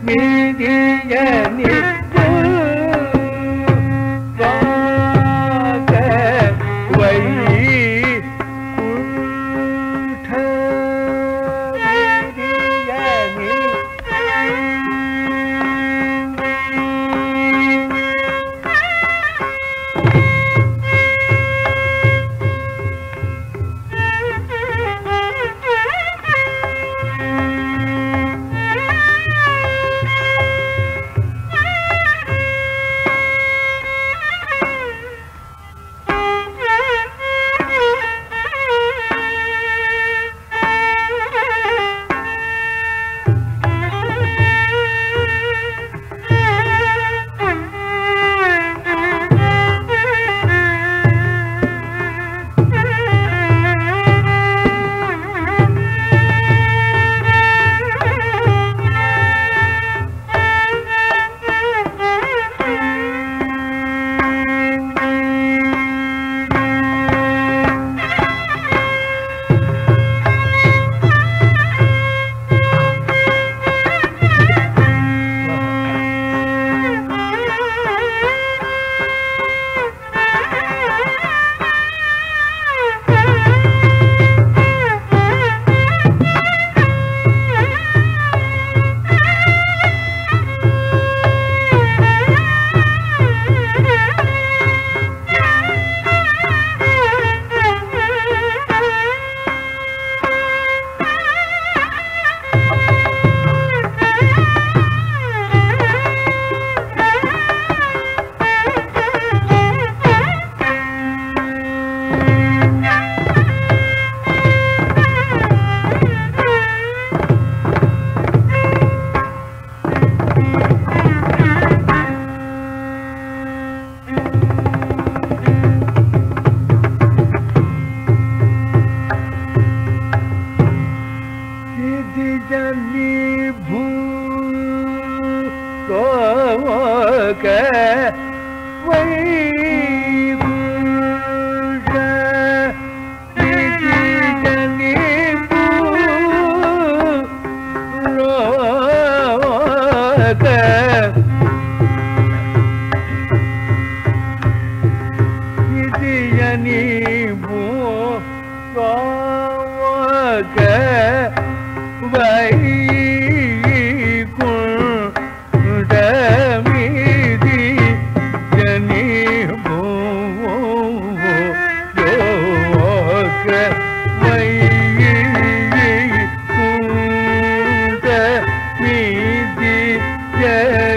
Yeah.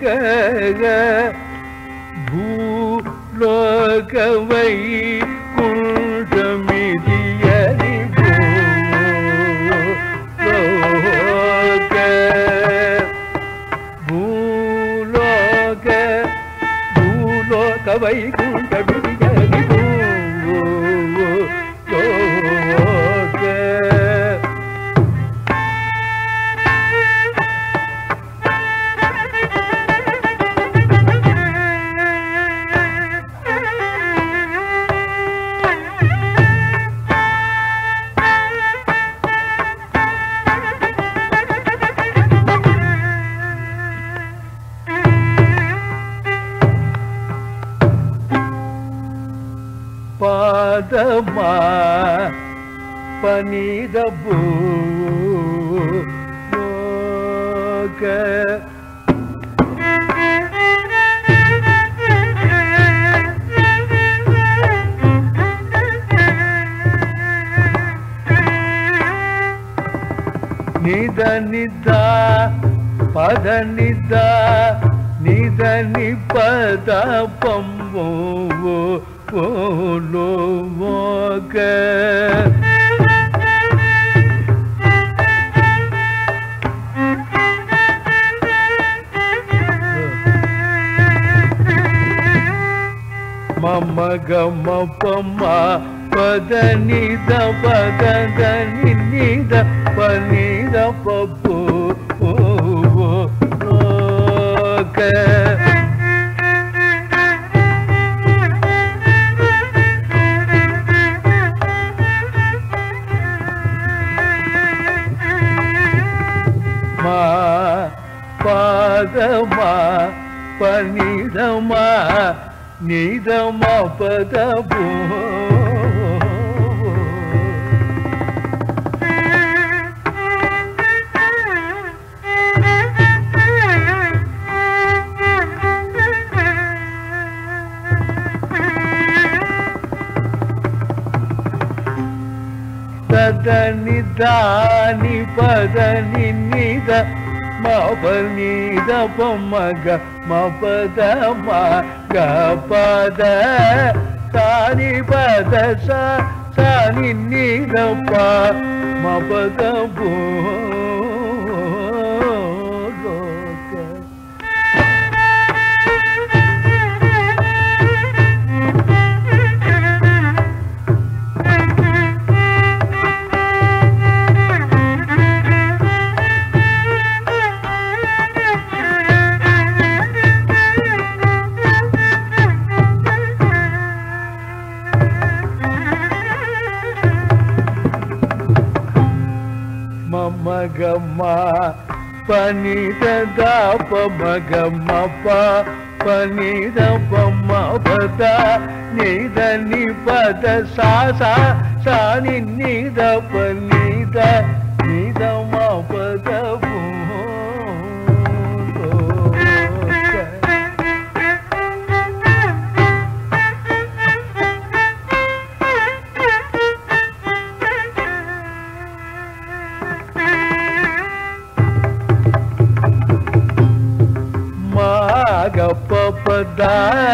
பூலோகவை குண்டமிதியரி பூலோக பூலோக பூலோகவை குண்டமிதியரி பூலோக பாதமா பனித பூலோக நித நிதா பத நிதா நித நிபத பம்போ போலோக மம கம பம பத நித பத நித பனித பப்பு லோக மா பாதமா பனிதமா நிதமா பதபோ நிதானி பத நித மபனித பமக மபத மக பத சானி பத சானி நித ப மபத போ மகமா பனித தாப மகமா ப பனித பம பத நித நிபத சாசா சானி நித பனித நித மபத பதா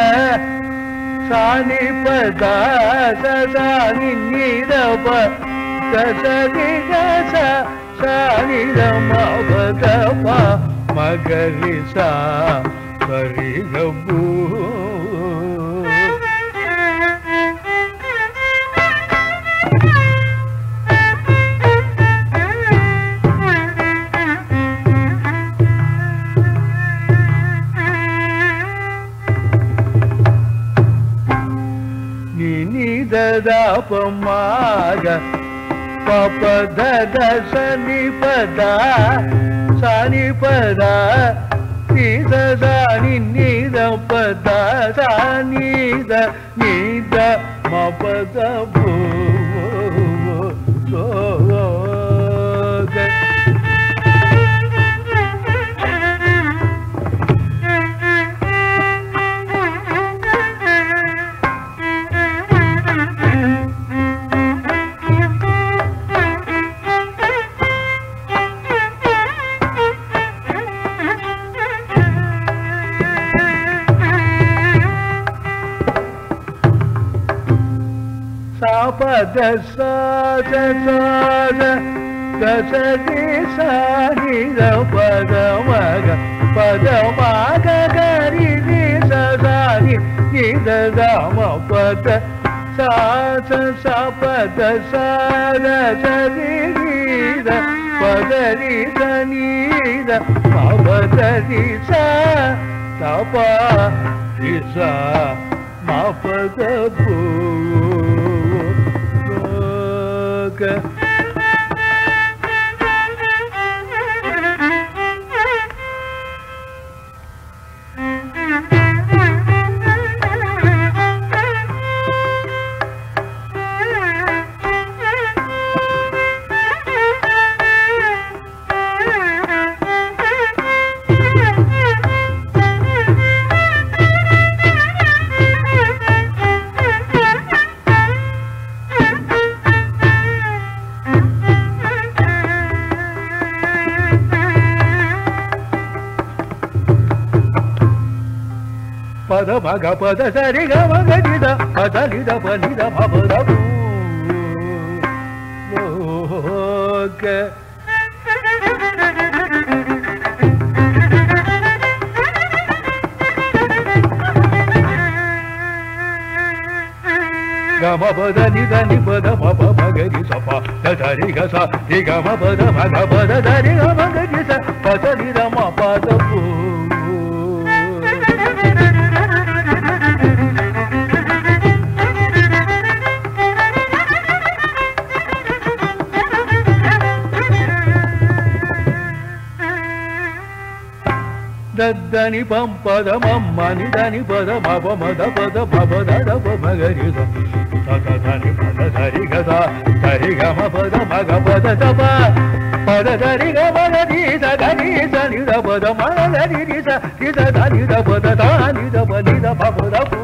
சானி பதா சானி நிதப சரி சானி மபத மகரி சா கரி கபூ பமாக பபத சனி பதா சானி பதா நித சானி நித பதா சானித நித மபத பூ pada sa sa sa sa sa ni sa ni da pada ma ga pada ma ga ga ri ni sa sa ni ni da da ma pada sa sa sa pada sa da sa ni ni da pada ni sa ni da ma pada ni sa sa pa ni sa ma pada pu ga pada maga pada sari ga maga ni da pada ni da pa ni da pa pa da bu ke ga ma pada ni da ni pada pa pa maga ni sa pa da sari ga sa ni ga ma pada maga pada sari ga maga ni sa pada ni da ma pa da bu dani pam pada mamma ni dani pada ma pa ma da pada pa pa da da pa ma ga ri sa ta ta dani pada sa ri ga sa sa ri ga ma pada ma ga pada sa pa pada sa ri ga ma ga ri sa ga ri sa ni da pada ma ga ri ri sa ri sa da ni da pada da ni da pa ni da pa pa da pu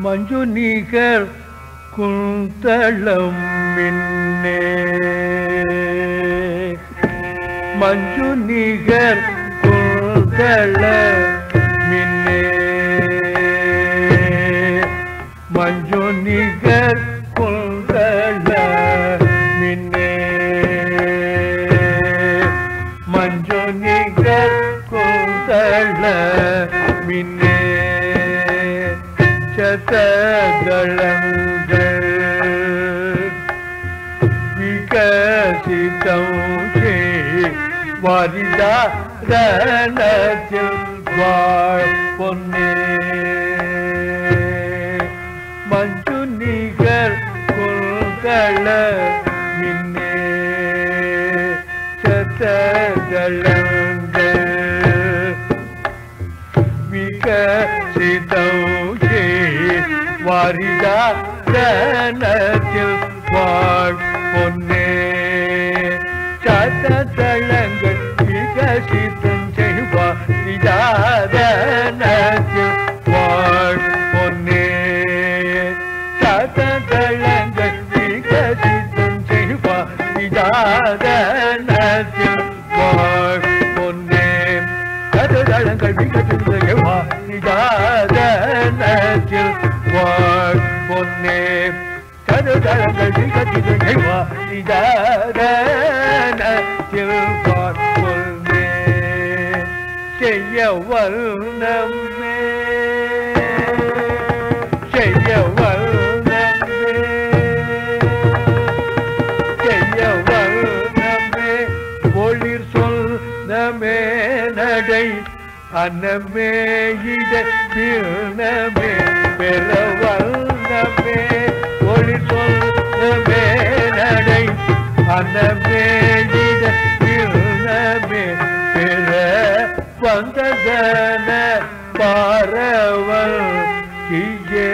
மஞ்சு நீகர் குந்தளம் மின்னே மஞ்சு நீகர் குந்தள மின்னே மஞ்சு நீகர் குந்தள மின்னே மஞ்சு நீகர் குந்தள மின்னே சதகளங்கள் விகசிதம் வாரிதாரணத்தில் வாழ் பொன்னே மஞ்சு நீகர் குந்தள மின்னே சதகளங்கள் விகசிதம் வாரிதாரணத்தில் வாழ் பொன்னே சதகளங்கள் விகசிதம் செய்வாரிதாரணத்தில் வாழ் பொன்னே சதகளங்கள் விகசிதம் செய்வாரிதாரணத்தில் வாழ் பொன்னே சதகளங்கள் விகசிதம் செய்வாரிதாரணத்தில் வாழ் பொன்னே சதகளங்கள் விகசிதம் செய்வாரிதாரணத்தில் வாழ் பொன்னே செய்ய வர்ணமே செய்ய வர்ணமே செய்ய வர்ணமே ஒளிர் சொல் நமே நடை அன்னமே இட பிரணமே பெற வர்ணமே ஒளிர் சொல் நமே நடை அன்னமே இட பிரணமே பெற வந்ததன பாரவல் கீழே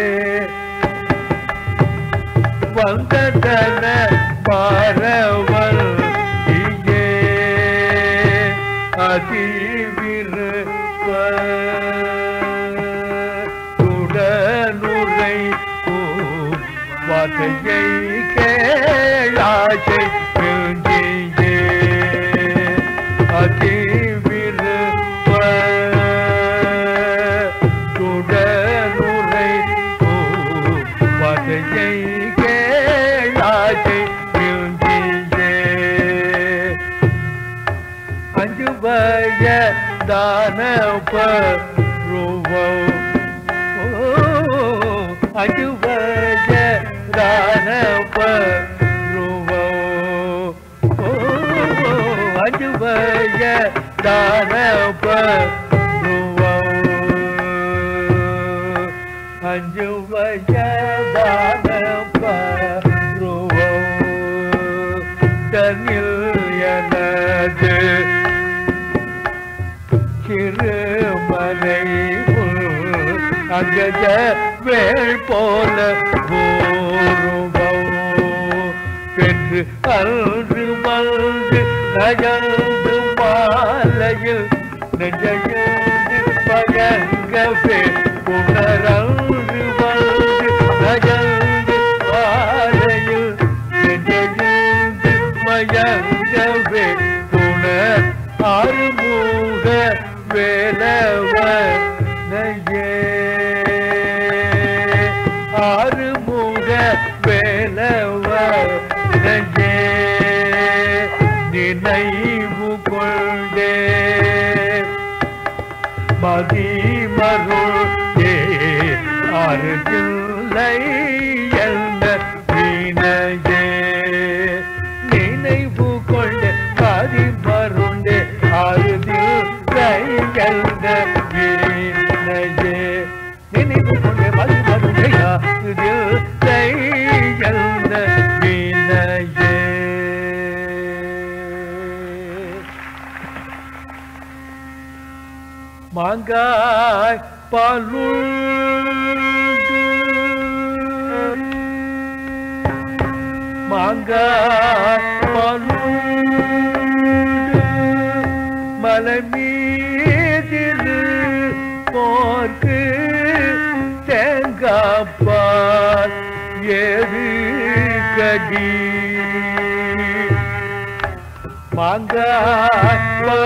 வந்ததன பாரவல் கீழே அதிவிருப்ப உடனுரை வார்த்தையை கேளாசை நெஞ்சியே அதிவிருப்ப உடனுரை வார்த்தையை கேளாசை நெஞ்சியே அஞ்சு வய தானப்ப ரூபம் அஞ்சு வய தானப்ப ரூபம் அஞ்சு வய தானப்ப ரூபம் அஞ்சு வய தானப்ப ரூபம் தன்னில் எனது சிறுமலை அங்கஜ வேள் போல பூருபம் பெற்று அன்று மல்கு நயந்து மாலையில் நெஞ்செழுந்து பயங்கவே புனரன்று மல்கு நயந்து மாலையில் நெஞ்செழுந்து பயங்கவே புனர் ஆறுமுக வேலவ நயே ஆறுமுக வேலவ நயே நினைவு கொண்டே மதிமருளே ஆறுதில்லை என்ற வினையே நினைவு கொண்டே மதிமருளே ஆறுதில்லை என்ற வினையே நினைவு கொண்டே மதிமருளே ஆறுதில்லை என்ற வினையே மாங்காய் பாலுண்டு மாங்காய் பாலுண்டு மலை மீதில் போர்க்கு தேங்காய் தெங்காய்பால் ஏது கடி மாங்காய்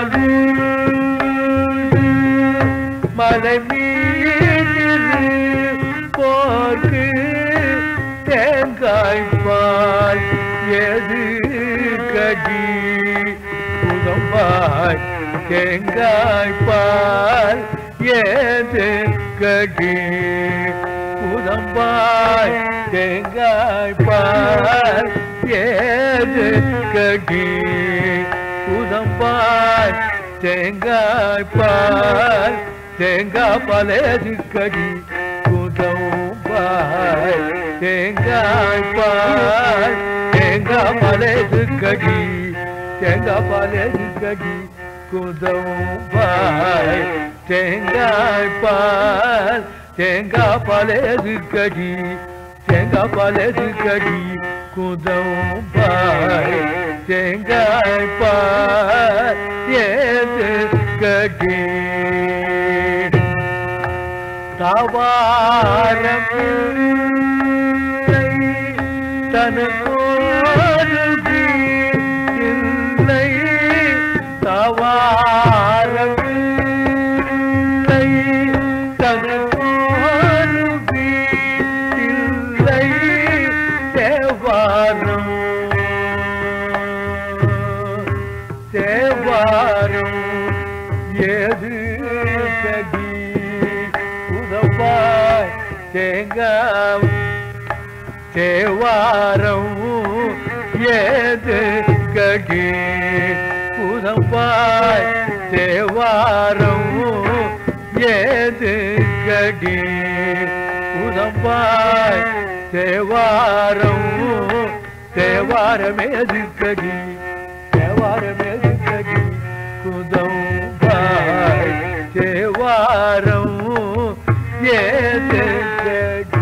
மலை மீது போர்க்கு தேங்காய்பால் ஏது கடி புதம்பாய் தேங்காய்பால் ஏது கடி புதம்பாய் தேங்காய்பால் ஏது கடி புதம்பாய் தேங்காய்பால் தேங்காய்பால் ஏது கடி புதம்பாய் தேங்காய்பால் தேங்காய்பால் ஏது கடி தேங்காய்பால் ஏது கடி புதம்பாய் தேங்காய்பால் தேங்காய்பால் ஏது கடி தேங்காய்பால் ஏது கடி குதம்பாய் தேங்காய்பால் ஏது கடி தாவாரமில்லை தனக்கோருதி இல்லை தாவாரமில்லை தனக்கோருதி இல்லை தேவாரம் தேவாரம் ஏது கடி புதம்பாய் தேங்காய் தேவாரம் ஏது கடி புதம்பாய் தேவாரம் ஏது கடி புதம்பாய் தேவாரம் தேவாரம் ஏது கடி தேவாரம் ஏது கடி குதம்பாய் தேவாரம் ஏது கடி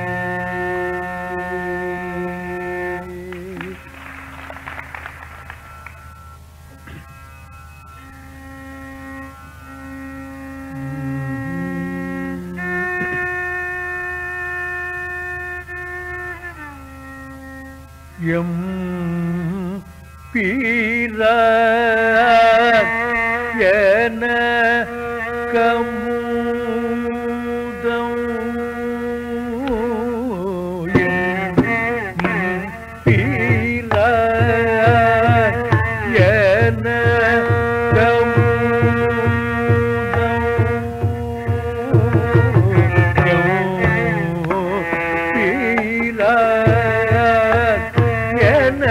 எம் பீரார் என கமுதம் எம் பீரார் என கமுதம் எம் பீரார் என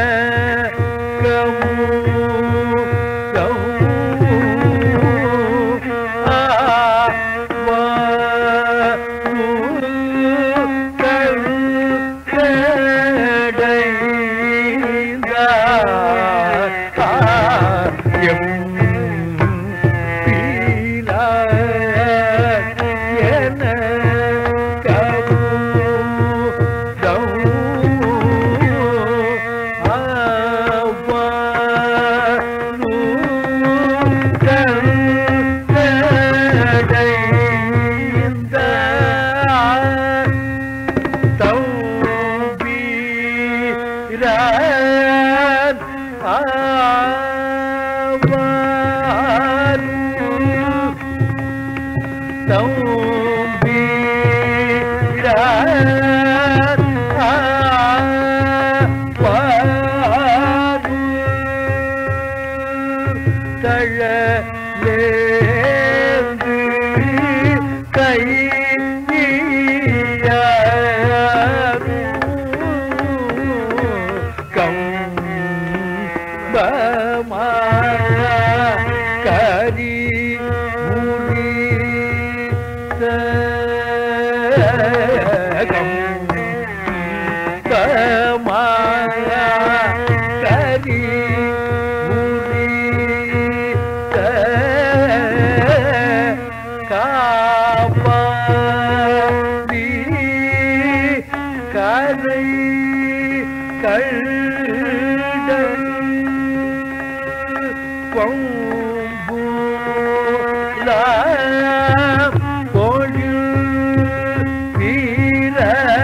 வீர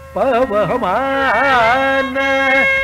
பவமான